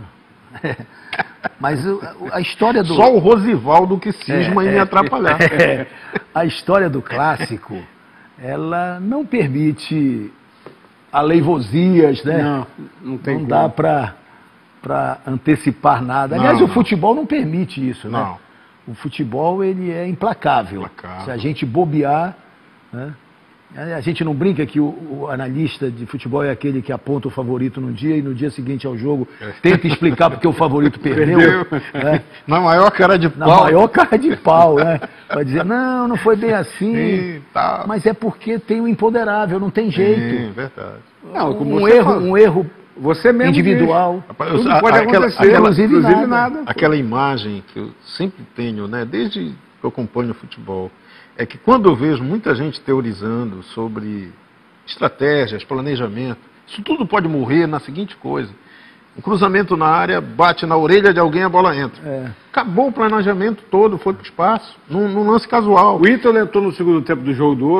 Mas a história do... Só o Rosivaldo que cisma em me atrapalhar. A história do clássico, ela não permite aleivosias, né? Não dá para antecipar nada. Aliás, o futebol não permite isso, né? O futebol, ele é implacável. Se a gente bobear, né? A gente não brinca que o analista de futebol é aquele que aponta o favorito num dia e no dia seguinte ao jogo tenta explicar porque o favorito perdeu. Né? Na maior cara de pau. Na maior cara de pau, né? Vai dizer, não foi bem assim. Mas é porque tem o imponderável, não tem jeito. Verdade. Não, um erro você mesmo individual. Tudo pode acontecer, inclusive nada. Aquela imagem que eu sempre tenho, né? Desde que eu acompanho o futebol, é que quando eu vejo muita gente teorizando sobre estratégias, planejamento, isso tudo pode morrer na seguinte coisa: um cruzamento na área, bate na orelha de alguém, a bola entra. Acabou o planejamento todo, foi para o espaço, num lance casual. O Ítalo entrou no segundo tempo do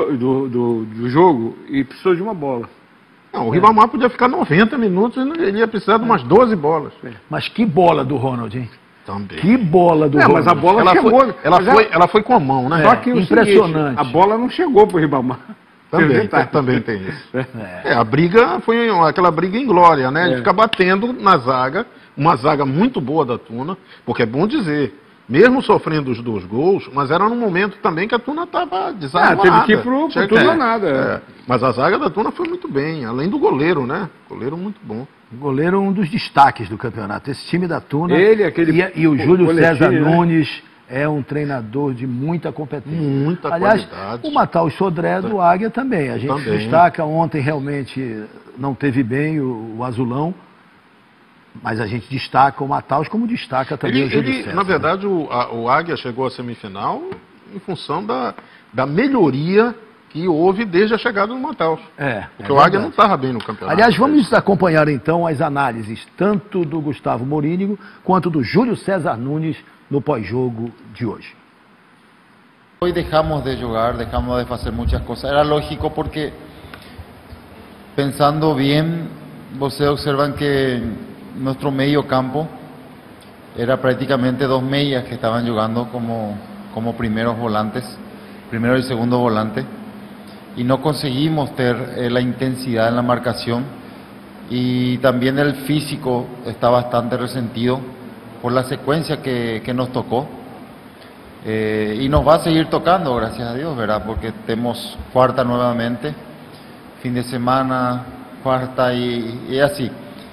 jogo e precisou de uma bola. Não, o Ribamar podia ficar 90 minutos e ele ia precisar de umas 12 bolas. Mas que bola do Ronald, hein? Também. Que bola do Ronald. Mas a bola chegou. Ela foi com a mão, né? Só que impressionante. Seguinte, a bola não chegou pro Ribamar. Também tem isso. A briga foi aquela briga inglória, né? Ele fica batendo na zaga, uma zaga muito boa da Tuna, porque é bom dizer, mesmo sofrendo os 2 gols, mas era num momento também que a Tuna estava desarmada. Teve que ir pro tudo ou nada. Mas a zaga da Tuna foi muito bem, além do goleiro, né? Goleiro muito bom. O goleiro é um dos destaques do campeonato. Esse time da Tuna e o Júlio César Nunes é um treinador de muita competência. Muita qualidade. Aliás, o Matheus Sodré do Águia também. A gente destaca, ontem realmente não teve bem o Azulão, mas a gente destaca o Matheus como destaca também o Júlio César. Na verdade, o Águia chegou à semifinal em função da melhoria que houve desde a chegada do Matheus. Porque o Águia não estava bem no campeonato. Aliás, vamos acompanhar então as análises tanto do Gustavo Morínigo quanto do Júlio César Nunes no pós-jogo de hoje. Hoy dejamos de jugar, dejamos de hacer muchas cosas. Era lógico porque, pensando bien, ustedes observan que nuestro medio campo era prácticamente 2 meias que estaban jugando como primeros volantes, primero y segundo volante, y no conseguimos tener la intensidad en la marcación, y también el físico está bastante resentido por la secuencia que nos tocó, y nos va a seguir tocando, gracias a Dios, ¿verdad? Porque tenemos cuarta nuevamente, fin de semana, cuarta y así.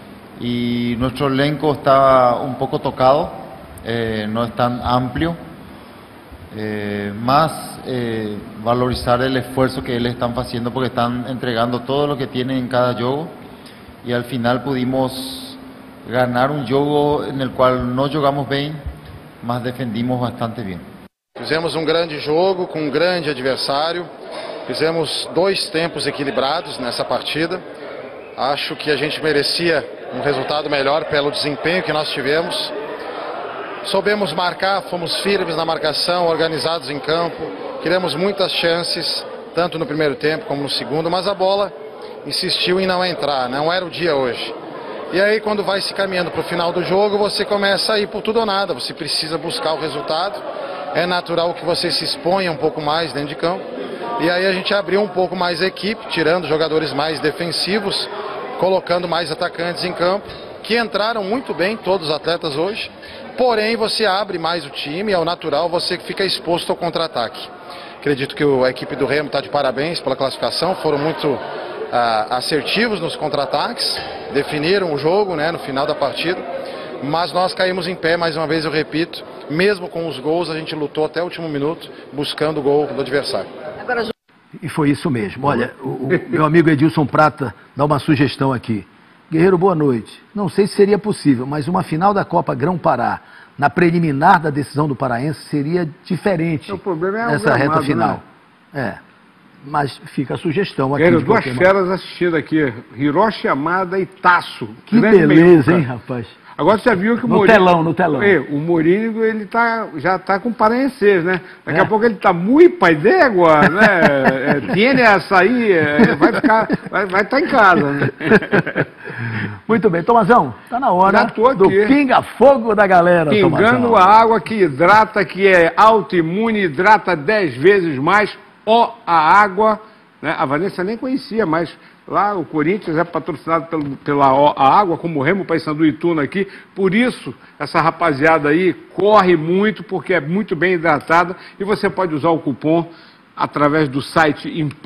Y nuestro elenco está un poco tocado, no es tan amplio, más valorizar el esfuerzo que ellos están haciendo porque están entregando todo lo que tienen en cada juego y al final pudimos ganar un jogo en el cual no jogamos bem, mas defendimos bastante bem. Fizemos um grande jogo com um grande adversário, fizemos 2 tempos equilibrados nessa partida. Acho que a gente merecia um resultado melhor pelo desempenho que nós tivemos. Soubemos marcar, fomos firmes na marcação, organizados em campo, criamos muitas chances, tanto no primeiro tempo como no segundo, mas a bola insistiu em não entrar, não era o dia hoje. E aí, quando vai se caminhando para o final do jogo, você começa a ir por tudo ou nada, você precisa buscar o resultado, é natural que você se exponha um pouco mais dentro de campo. E aí a gente abriu um pouco mais a equipe, tirando jogadores mais defensivos, colocando mais atacantes em campo, que entraram muito bem, todos os atletas hoje, porém você abre mais o time, ao natural você fica exposto ao contra-ataque. Acredito que a equipe do Remo está de parabéns pela classificação, foram muito assertivos nos contra-ataques, definiram o jogo, né, no final da partida, mas nós caímos em pé, mais uma vez eu repito, mesmo com os gols a gente lutou até o último minuto, buscando o gol do adversário. E foi isso mesmo. Olha, o meu amigo Edilson Prata dá uma sugestão aqui. Guerreiro, boa noite. Não sei se seria possível, mas uma final da Copa Grão-Pará, na preliminar da decisão do Paraense, seria diferente nessa reta final. Né? Mas fica a sugestão aqui. Guerreiro, 2 feras assistindo aqui, Hiroshi Yamada e Tasso. Que beleza, hein, rapaz? Agora você já viu que o Mourinho... No telão. O Mourinho, ele já tá com paraenses, né? Daqui a pouco ele tá muito pai d'égua, né? Tiene açaí, vai estar em casa, né? Muito bem. Tomazão, tá na hora do pinga-fogo da galera, Pingando Tomazão. A água que hidrata, que é autoimune, hidrata 10 vezes mais. A água, né? A Vanessa nem conhecia, mas... Lá o Corinthians é patrocinado pela a água, como o Remo, Paysandu e Tuna aqui. Por isso, essa rapaziada aí corre muito, porque é muito bem hidratada. E você pode usar o cupom através do site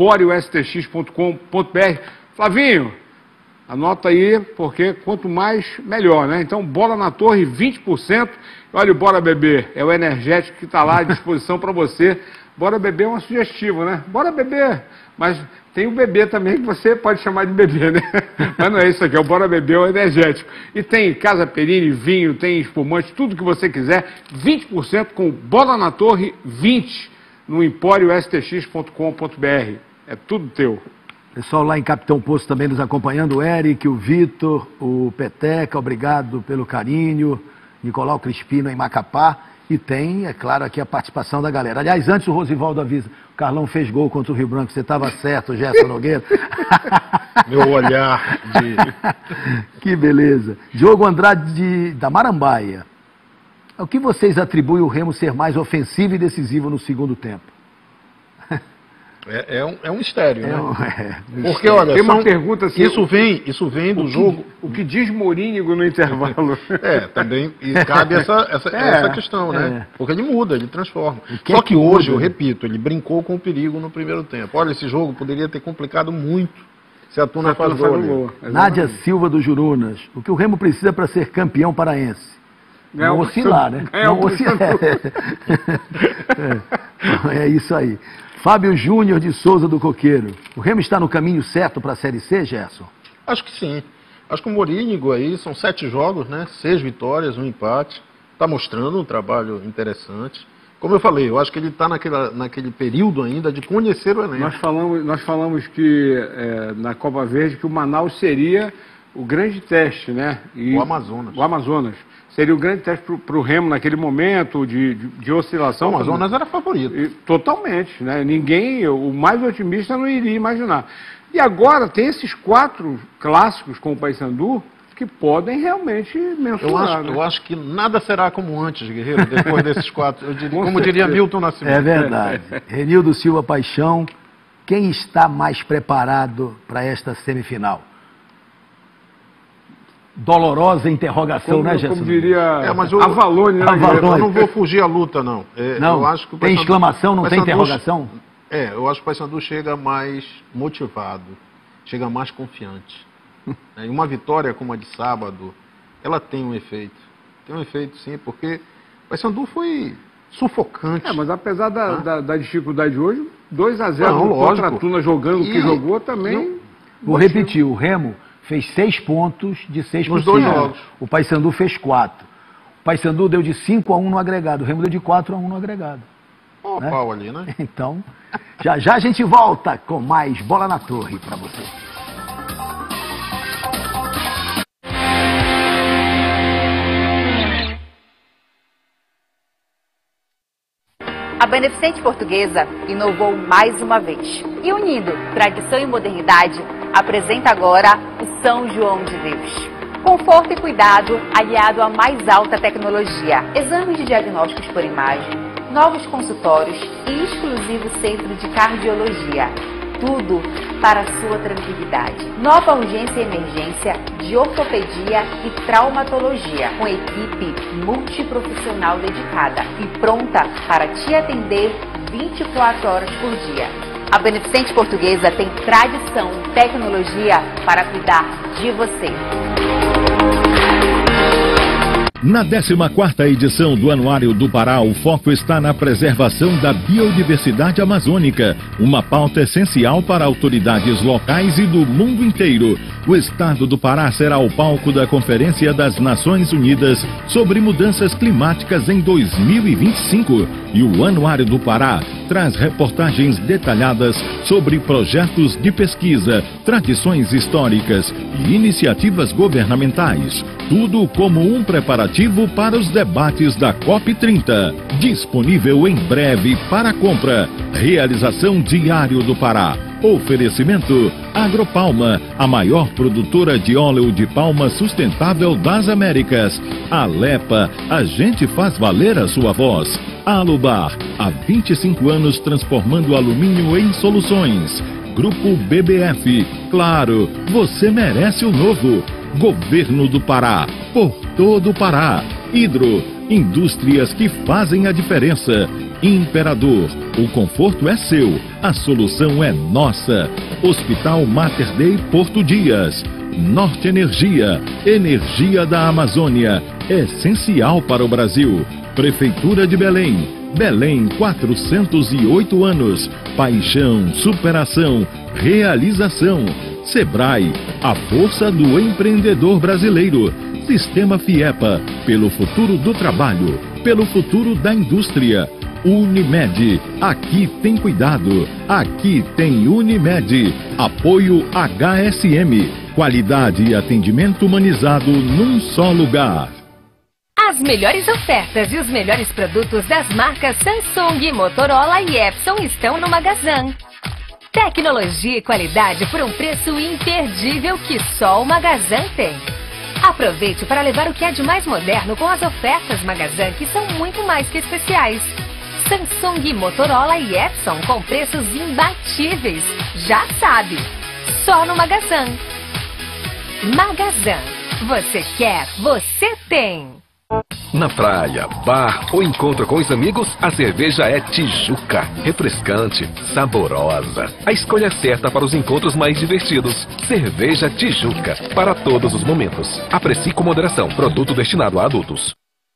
emporiostx.com.br. Flavinho, anota aí, porque quanto mais, melhor, né? Então, bola na torre, 20%. Olha o Bora Beber, é o energético que está lá à disposição para você. Bora Beber é uma sugestiva, né? Bora beber, mas tem o bebê também que você pode chamar de bebê, né? Mas não é isso aqui, é o Bora Beber, é o energético. E tem Casa Perini, vinho, tem espumante, tudo que você quiser, 20% com Bola na Torre, 20% no emporiostx.com.br. É tudo teu. Pessoal lá em Capitão Poço também nos acompanhando, o Eric, o Vitor, o Peteca, obrigado pelo carinho, Nicolau Crispino em Macapá. E tem, é claro, aqui a participação da galera. Aliás, antes o Rosivaldo avisa, o Carlão fez gol contra o Rio Branco, você estava certo, Gerson Nogueira. Meu olhar de... Que beleza. Diogo Andrade da Marambaia. O que vocês atribuem o Remo ser mais ofensivo e decisivo no segundo tempo? É um mistério, né? Porque, olha, tem uma pergunta assim, isso vem do jogo. O que diz Mourinho no intervalo? Também e cabe essa questão, né? Porque ele muda, ele transforma. Só que hoje, eu repito, ele brincou com o perigo no primeiro tempo. Olha, esse jogo poderia ter complicado muito se a Tuna faz gol. Nádia Silva do Jurunas. O que o Remo precisa para ser campeão paraense? Não oscilar, né? Não oscilar. É isso aí. Fábio Júnior de Souza do Coqueiro. O Remo está no caminho certo para a Série C, Gerson? Acho que sim. Acho que o Mourinho aí, são 7 jogos, né? 6 vitórias, 1 empate. Está mostrando um trabalho interessante. Como eu falei, eu acho que ele está naquele período ainda de conhecer o elenco. Nós falamos que na Copa Verde que o Manaus seria o grande teste, né? O Amazonas. O Amazonas. Seria o grande teste para o Remo naquele momento de oscilação. O Amazonas era favorito. Totalmente, né? Ninguém, o mais otimista não iria imaginar. E agora tem esses 4 clássicos com o Paysandu que podem realmente mensurar. Eu acho que nada será como antes, Guerreiro, depois desses 4. Como diria Milton Nascimento. É verdade. Renildo Silva Paixão, quem está mais preparado para esta semifinal? Dolorosa interrogação, né, Gerson? Como diria mas Avalone, né? Eu não vou fugir à luta, não. Não, eu acho que tem exclamação, não tem interrogação? Eu acho que o Paysandu chega mais motivado, chega mais confiante. E uma vitória como a de sábado, ela tem um efeito. Tem um efeito, sim, porque o Paysandu foi sufocante. Mas apesar da dificuldade de hoje, 2-0 contra a Tuna jogando o que jogou também. Vou repetir, o Remo fez 6 pontos de 6 nos 2 jogos. O Paysandu fez 4. O Paysandu deu de 5-1 no agregado, o Remo deu de 4-1 no agregado. Ó, né? Pau ali, né? Então, já a gente volta com mais Bola na Torre para você. A Beneficente Portuguesa inovou mais uma vez e, unindo tradição e modernidade, apresenta agora o São João de Deus. Conforto e cuidado aliado à mais alta tecnologia, exames de diagnósticos por imagem, novos consultórios e exclusivo centro de cardiologia. Tudo para a sua tranquilidade. Nova urgência e emergência de ortopedia e traumatologia, com equipe multiprofissional dedicada e pronta para te atender 24 horas por dia. A Beneficente Portuguesa tem tradição e tecnologia para cuidar de você. Na 14ª edição do Anuário do Pará, o foco está na preservação da biodiversidade amazônica, uma pauta essencial para autoridades locais e do mundo inteiro. O estado do Pará será o palco da Conferência das Nações Unidas sobre Mudanças Climáticas em 2025. E o Anuário do Pará traz reportagens detalhadas sobre projetos de pesquisa, tradições históricas e iniciativas governamentais. Tudo como um preparativo para os debates da COP30. Disponível em breve para compra. Realização Diário do Pará. Oferecimento Agropalma, a maior produtora de óleo de palma sustentável das Américas. Alepa, a gente faz valer a sua voz. Alubar, há 25 anos transformando alumínio em soluções. Grupo BBF, claro, você merece o novo. Governo do Pará, por todo o Pará. Hidro, indústrias que fazem a diferença. Imperador, o conforto é seu, a solução é nossa. Hospital Mater Dei Porto Dias. Norte Energia, energia da Amazônia, essencial para o Brasil. Prefeitura de Belém, Belém 408 anos, paixão, superação, realização. Sebrae, a força do empreendedor brasileiro. Sistema FIEPA, pelo futuro do trabalho, pelo futuro da indústria. Unimed, aqui tem cuidado, aqui tem Unimed. Apoio HSM, qualidade e atendimento humanizado num só lugar. As melhores ofertas e os melhores produtos das marcas Samsung, Motorola e Epson estão no Magazan. Tecnologia e qualidade por um preço imperdível que só o Magazan tem. Aproveite para levar o que há de mais moderno com as ofertas Magazan, que são muito mais que especiais. Samsung, Motorola e Epson com preços imbatíveis. Já sabe, só no Magazan. Magazan. Você quer, você tem. Na praia, bar ou encontro com os amigos, a cerveja é Tijuca. Refrescante, saborosa. A escolha certa para os encontros mais divertidos. Cerveja Tijuca, para todos os momentos. Aprecie com moderação. Produto destinado a adultos.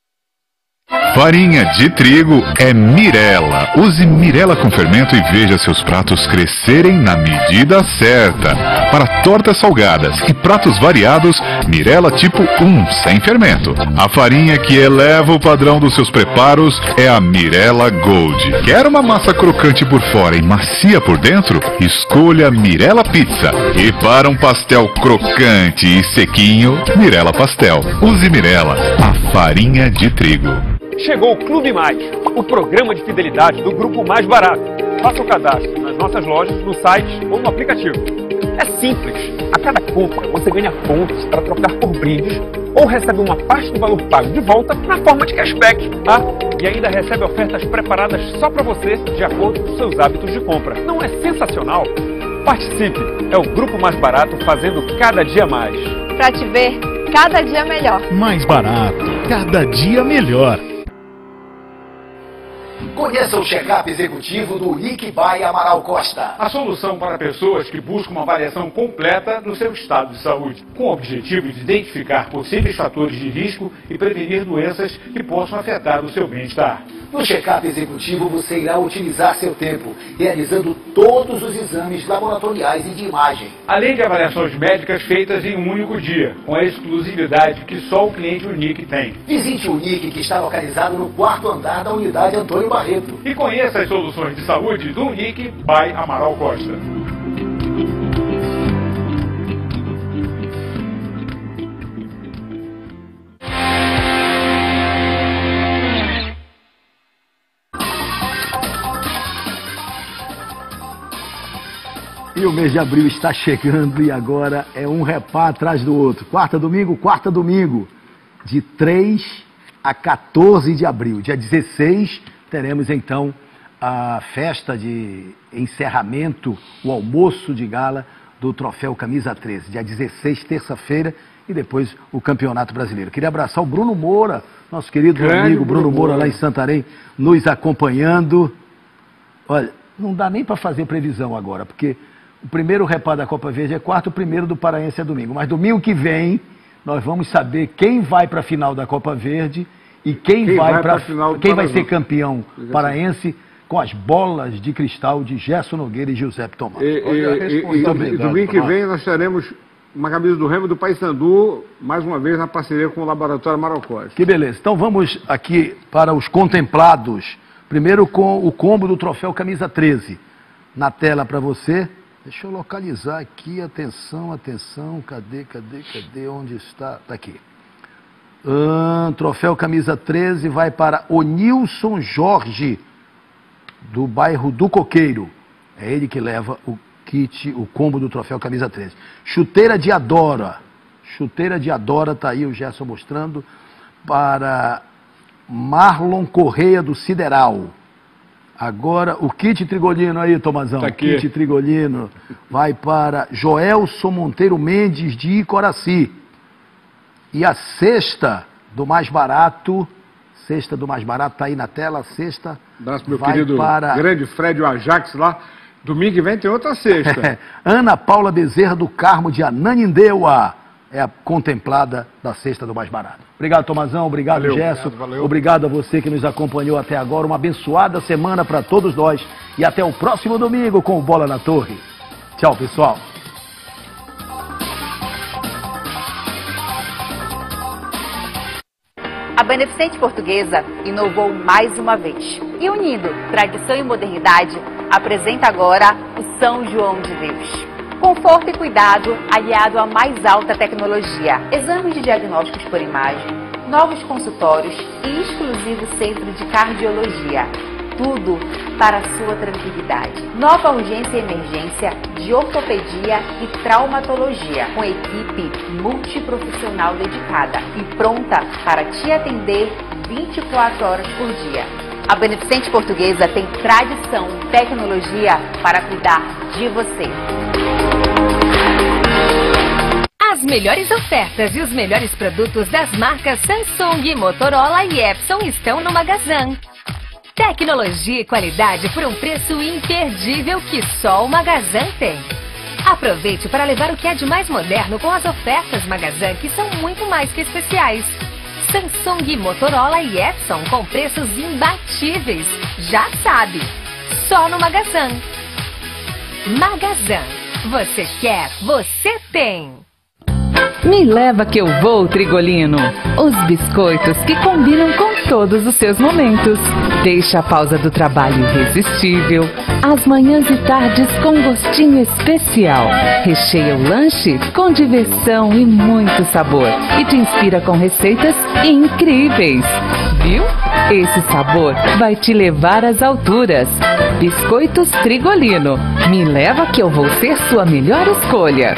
Farinha de trigo é Mirela. Use Mirela com fermento e veja seus pratos crescerem na medida certa. Para tortas salgadas e pratos variados, Mirela tipo 1, sem fermento. A farinha que eleva o padrão dos seus preparos é a Mirela Gold. Quer uma massa crocante por fora e macia por dentro? Escolha Mirela Pizza. E para um pastel crocante e sequinho, Mirela Pastel. Use Mirela, a farinha de trigo. Chegou o Clube Mais, o programa de fidelidade do Grupo Mais Barato. Faça o cadastro nas nossas lojas, no site ou no aplicativo. É simples. A cada compra, você ganha pontos para trocar por brindes ou recebe uma parte do valor pago de volta na forma de cashback. E ainda recebe ofertas preparadas só para você, de acordo com seus hábitos de compra. Não é sensacional? Participe! É o Grupo Mais Barato fazendo cada dia mais. Pra te ver, cada dia melhor. Mais barato, cada dia melhor. Conheça o check-up executivo do Unique by Amaral Costa. A solução para pessoas que buscam uma avaliação completa do seu estado de saúde, com o objetivo de identificar possíveis fatores de risco e prevenir doenças que possam afetar o seu bem-estar. No check-up executivo, você irá otimizar seu tempo, realizando todos os exames laboratoriais e de imagem. Além de avaliações médicas feitas em um único dia, com a exclusividade que só o cliente Unique tem. Visite o Unique, que está localizado no 4º andar da unidade Antônio Barreto. E conheça as soluções de saúde do Unique by Amaral Costa. E o mês de abril está chegando e agora é um repá atrás do outro. Quarta domingo, de 3 a 14 de abril. Dia 16 teremos então a festa de encerramento, o almoço de gala do Troféu Camisa 13. Dia 16, terça-feira, e depois o Campeonato Brasileiro. Queria abraçar o Bruno Moura, nosso querido amigo Bruno Moura lá em Santarém, nos acompanhando. Olha, não dá nem para fazer previsão agora, porque o primeiro repá da Copa Verde é quarta, o primeiro do Paraense é domingo. Mas domingo que vem, nós vamos saber quem vai para a final da Copa Verde e quem vai ser campeão paraense com as bolas de cristal de Gerson Nogueira e Giuseppe Tomás. E domingo que vem nós teremos uma camisa do Remo do Paysandu, mais uma vez na parceria com o Laboratório Amaral Costa. Que beleza. Então vamos aqui para os contemplados. Primeiro com o combo do Troféu Camisa 13. Na tela para você. Deixa eu localizar aqui, atenção, cadê, onde está? Está aqui. Troféu Camisa 13 vai para o Nilson Jorge, do bairro do Coqueiro. É ele que leva o kit, o combo do Troféu Camisa 13. Chuteira de Adora, tá aí o Gerson mostrando, para Marlon Correia do Sideral. Agora, o kit Trigolino aí, Tomazão. Tá aqui. Kit Trigolino vai para Joelson Monteiro Mendes de Icoraci. E a cesta do mais barato tá aí na tela, a cesta. Abraço pro meu querido grande Fred, o Ajax lá. Domingo que vem tem outra cesta. Ana Paula Bezerra do Carmo de Ananindeua é a contemplada da cesta do mais barato. Obrigado, Tomazão. Obrigado, Gerson. Obrigado a você que nos acompanhou até agora. Uma abençoada semana para todos nós. E até o próximo domingo com o Bola na Torre. Tchau, pessoal. A Beneficente Portuguesa inovou mais uma vez. E unindo tradição e modernidade, apresenta agora o São João de Deus. Conforto e cuidado aliado à mais alta tecnologia. Exames de diagnósticos por imagem, novos consultórios e exclusivo centro de cardiologia. Tudo para a sua tranquilidade. Nova urgência e emergência de ortopedia e traumatologia, com equipe multiprofissional dedicada e pronta para te atender 24 horas por dia. A Beneficente Portuguesa tem tradição e tecnologia para cuidar de você. As melhores ofertas e os melhores produtos das marcas Samsung, Motorola e Epson estão no Magazan. Tecnologia e qualidade por um preço imperdível que só o Magazan tem. Aproveite para levar o que é de mais moderno com as ofertas Magazan, que são muito mais que especiais. Samsung, Motorola e Epson com preços imbatíveis. Já sabe, só no Magazan. Magazan. Você quer, você tem. Me leva que eu vou, Trigolino. Os biscoitos que combinam com todos os seus momentos. Deixa a pausa do trabalho irresistível. As manhãs e tardes com gostinho especial. Recheia o lanche com diversão e muito sabor. E te inspira com receitas incríveis. Viu? Esse sabor vai te levar às alturas. Biscoitos Trigolino. Me leva que eu vou ser sua melhor escolha.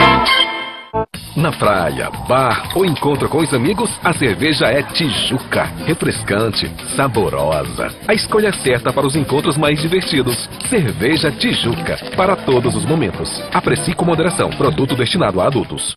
Na praia, bar ou encontro com os amigos, a cerveja é Tijuca. Refrescante, saborosa. A escolha certa para os encontros mais divertidos. Cerveja Tijuca. Para todos os momentos. Aprecie com moderação. Produto destinado a adultos.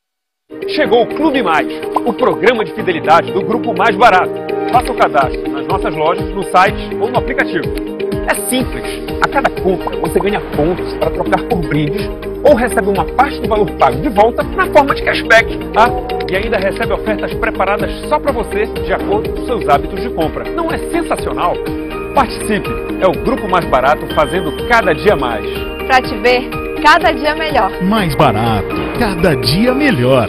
Chegou o Clube Mais, o programa de fidelidade do Grupo Mais Barato. Faça o cadastro nas nossas lojas, no site ou no aplicativo. É simples. A cada compra, você ganha pontos para trocar por brindes ou recebe uma parte do valor pago de volta na forma de cashback. Ah, e ainda recebe ofertas preparadas só para você, de acordo com seus hábitos de compra. Não é sensacional? Participe! É o Grupo Mais Barato fazendo cada dia mais. Pra te ver, cada dia melhor. Mais barato, cada dia melhor.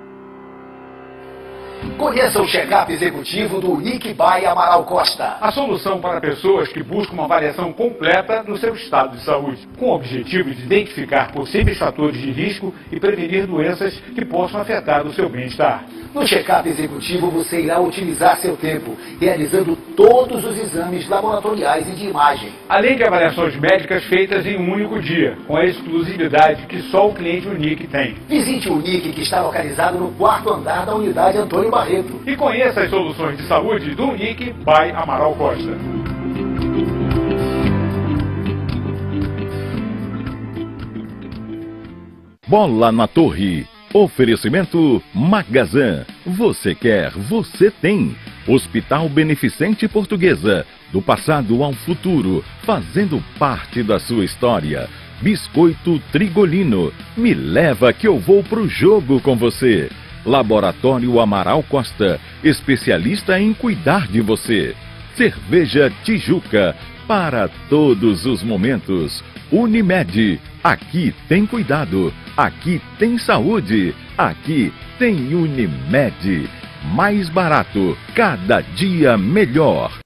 Conheça o check-up executivo do Unique by Amaral Costa. A solução para pessoas que buscam uma avaliação completa do seu estado de saúde, com o objetivo de identificar possíveis fatores de risco e prevenir doenças que possam afetar o seu bem-estar. No check-up executivo, você irá otimizar seu tempo, realizando todos os exames laboratoriais e de imagem. Além de avaliações médicas feitas em um único dia, com a exclusividade que só o cliente Unique tem. Visite o Unique, que está localizado no 4º andar da unidade Antônio Barreto. E conheça as soluções de saúde do Unique by Amaral Costa. Bola na Torre. Oferecimento Magazan. Você quer, você tem. Hospital Beneficente Portuguesa. Do passado ao futuro, fazendo parte da sua história. Biscoito Trigolino. Me leva que eu vou pro jogo com você. Laboratório Amaral Costa. Especialista em cuidar de você. Cerveja Tijuca. Para todos os momentos. Unimed. Aqui tem cuidado. Aqui tem saúde. Aqui tem Unimed. Mais barato. Cada dia melhor.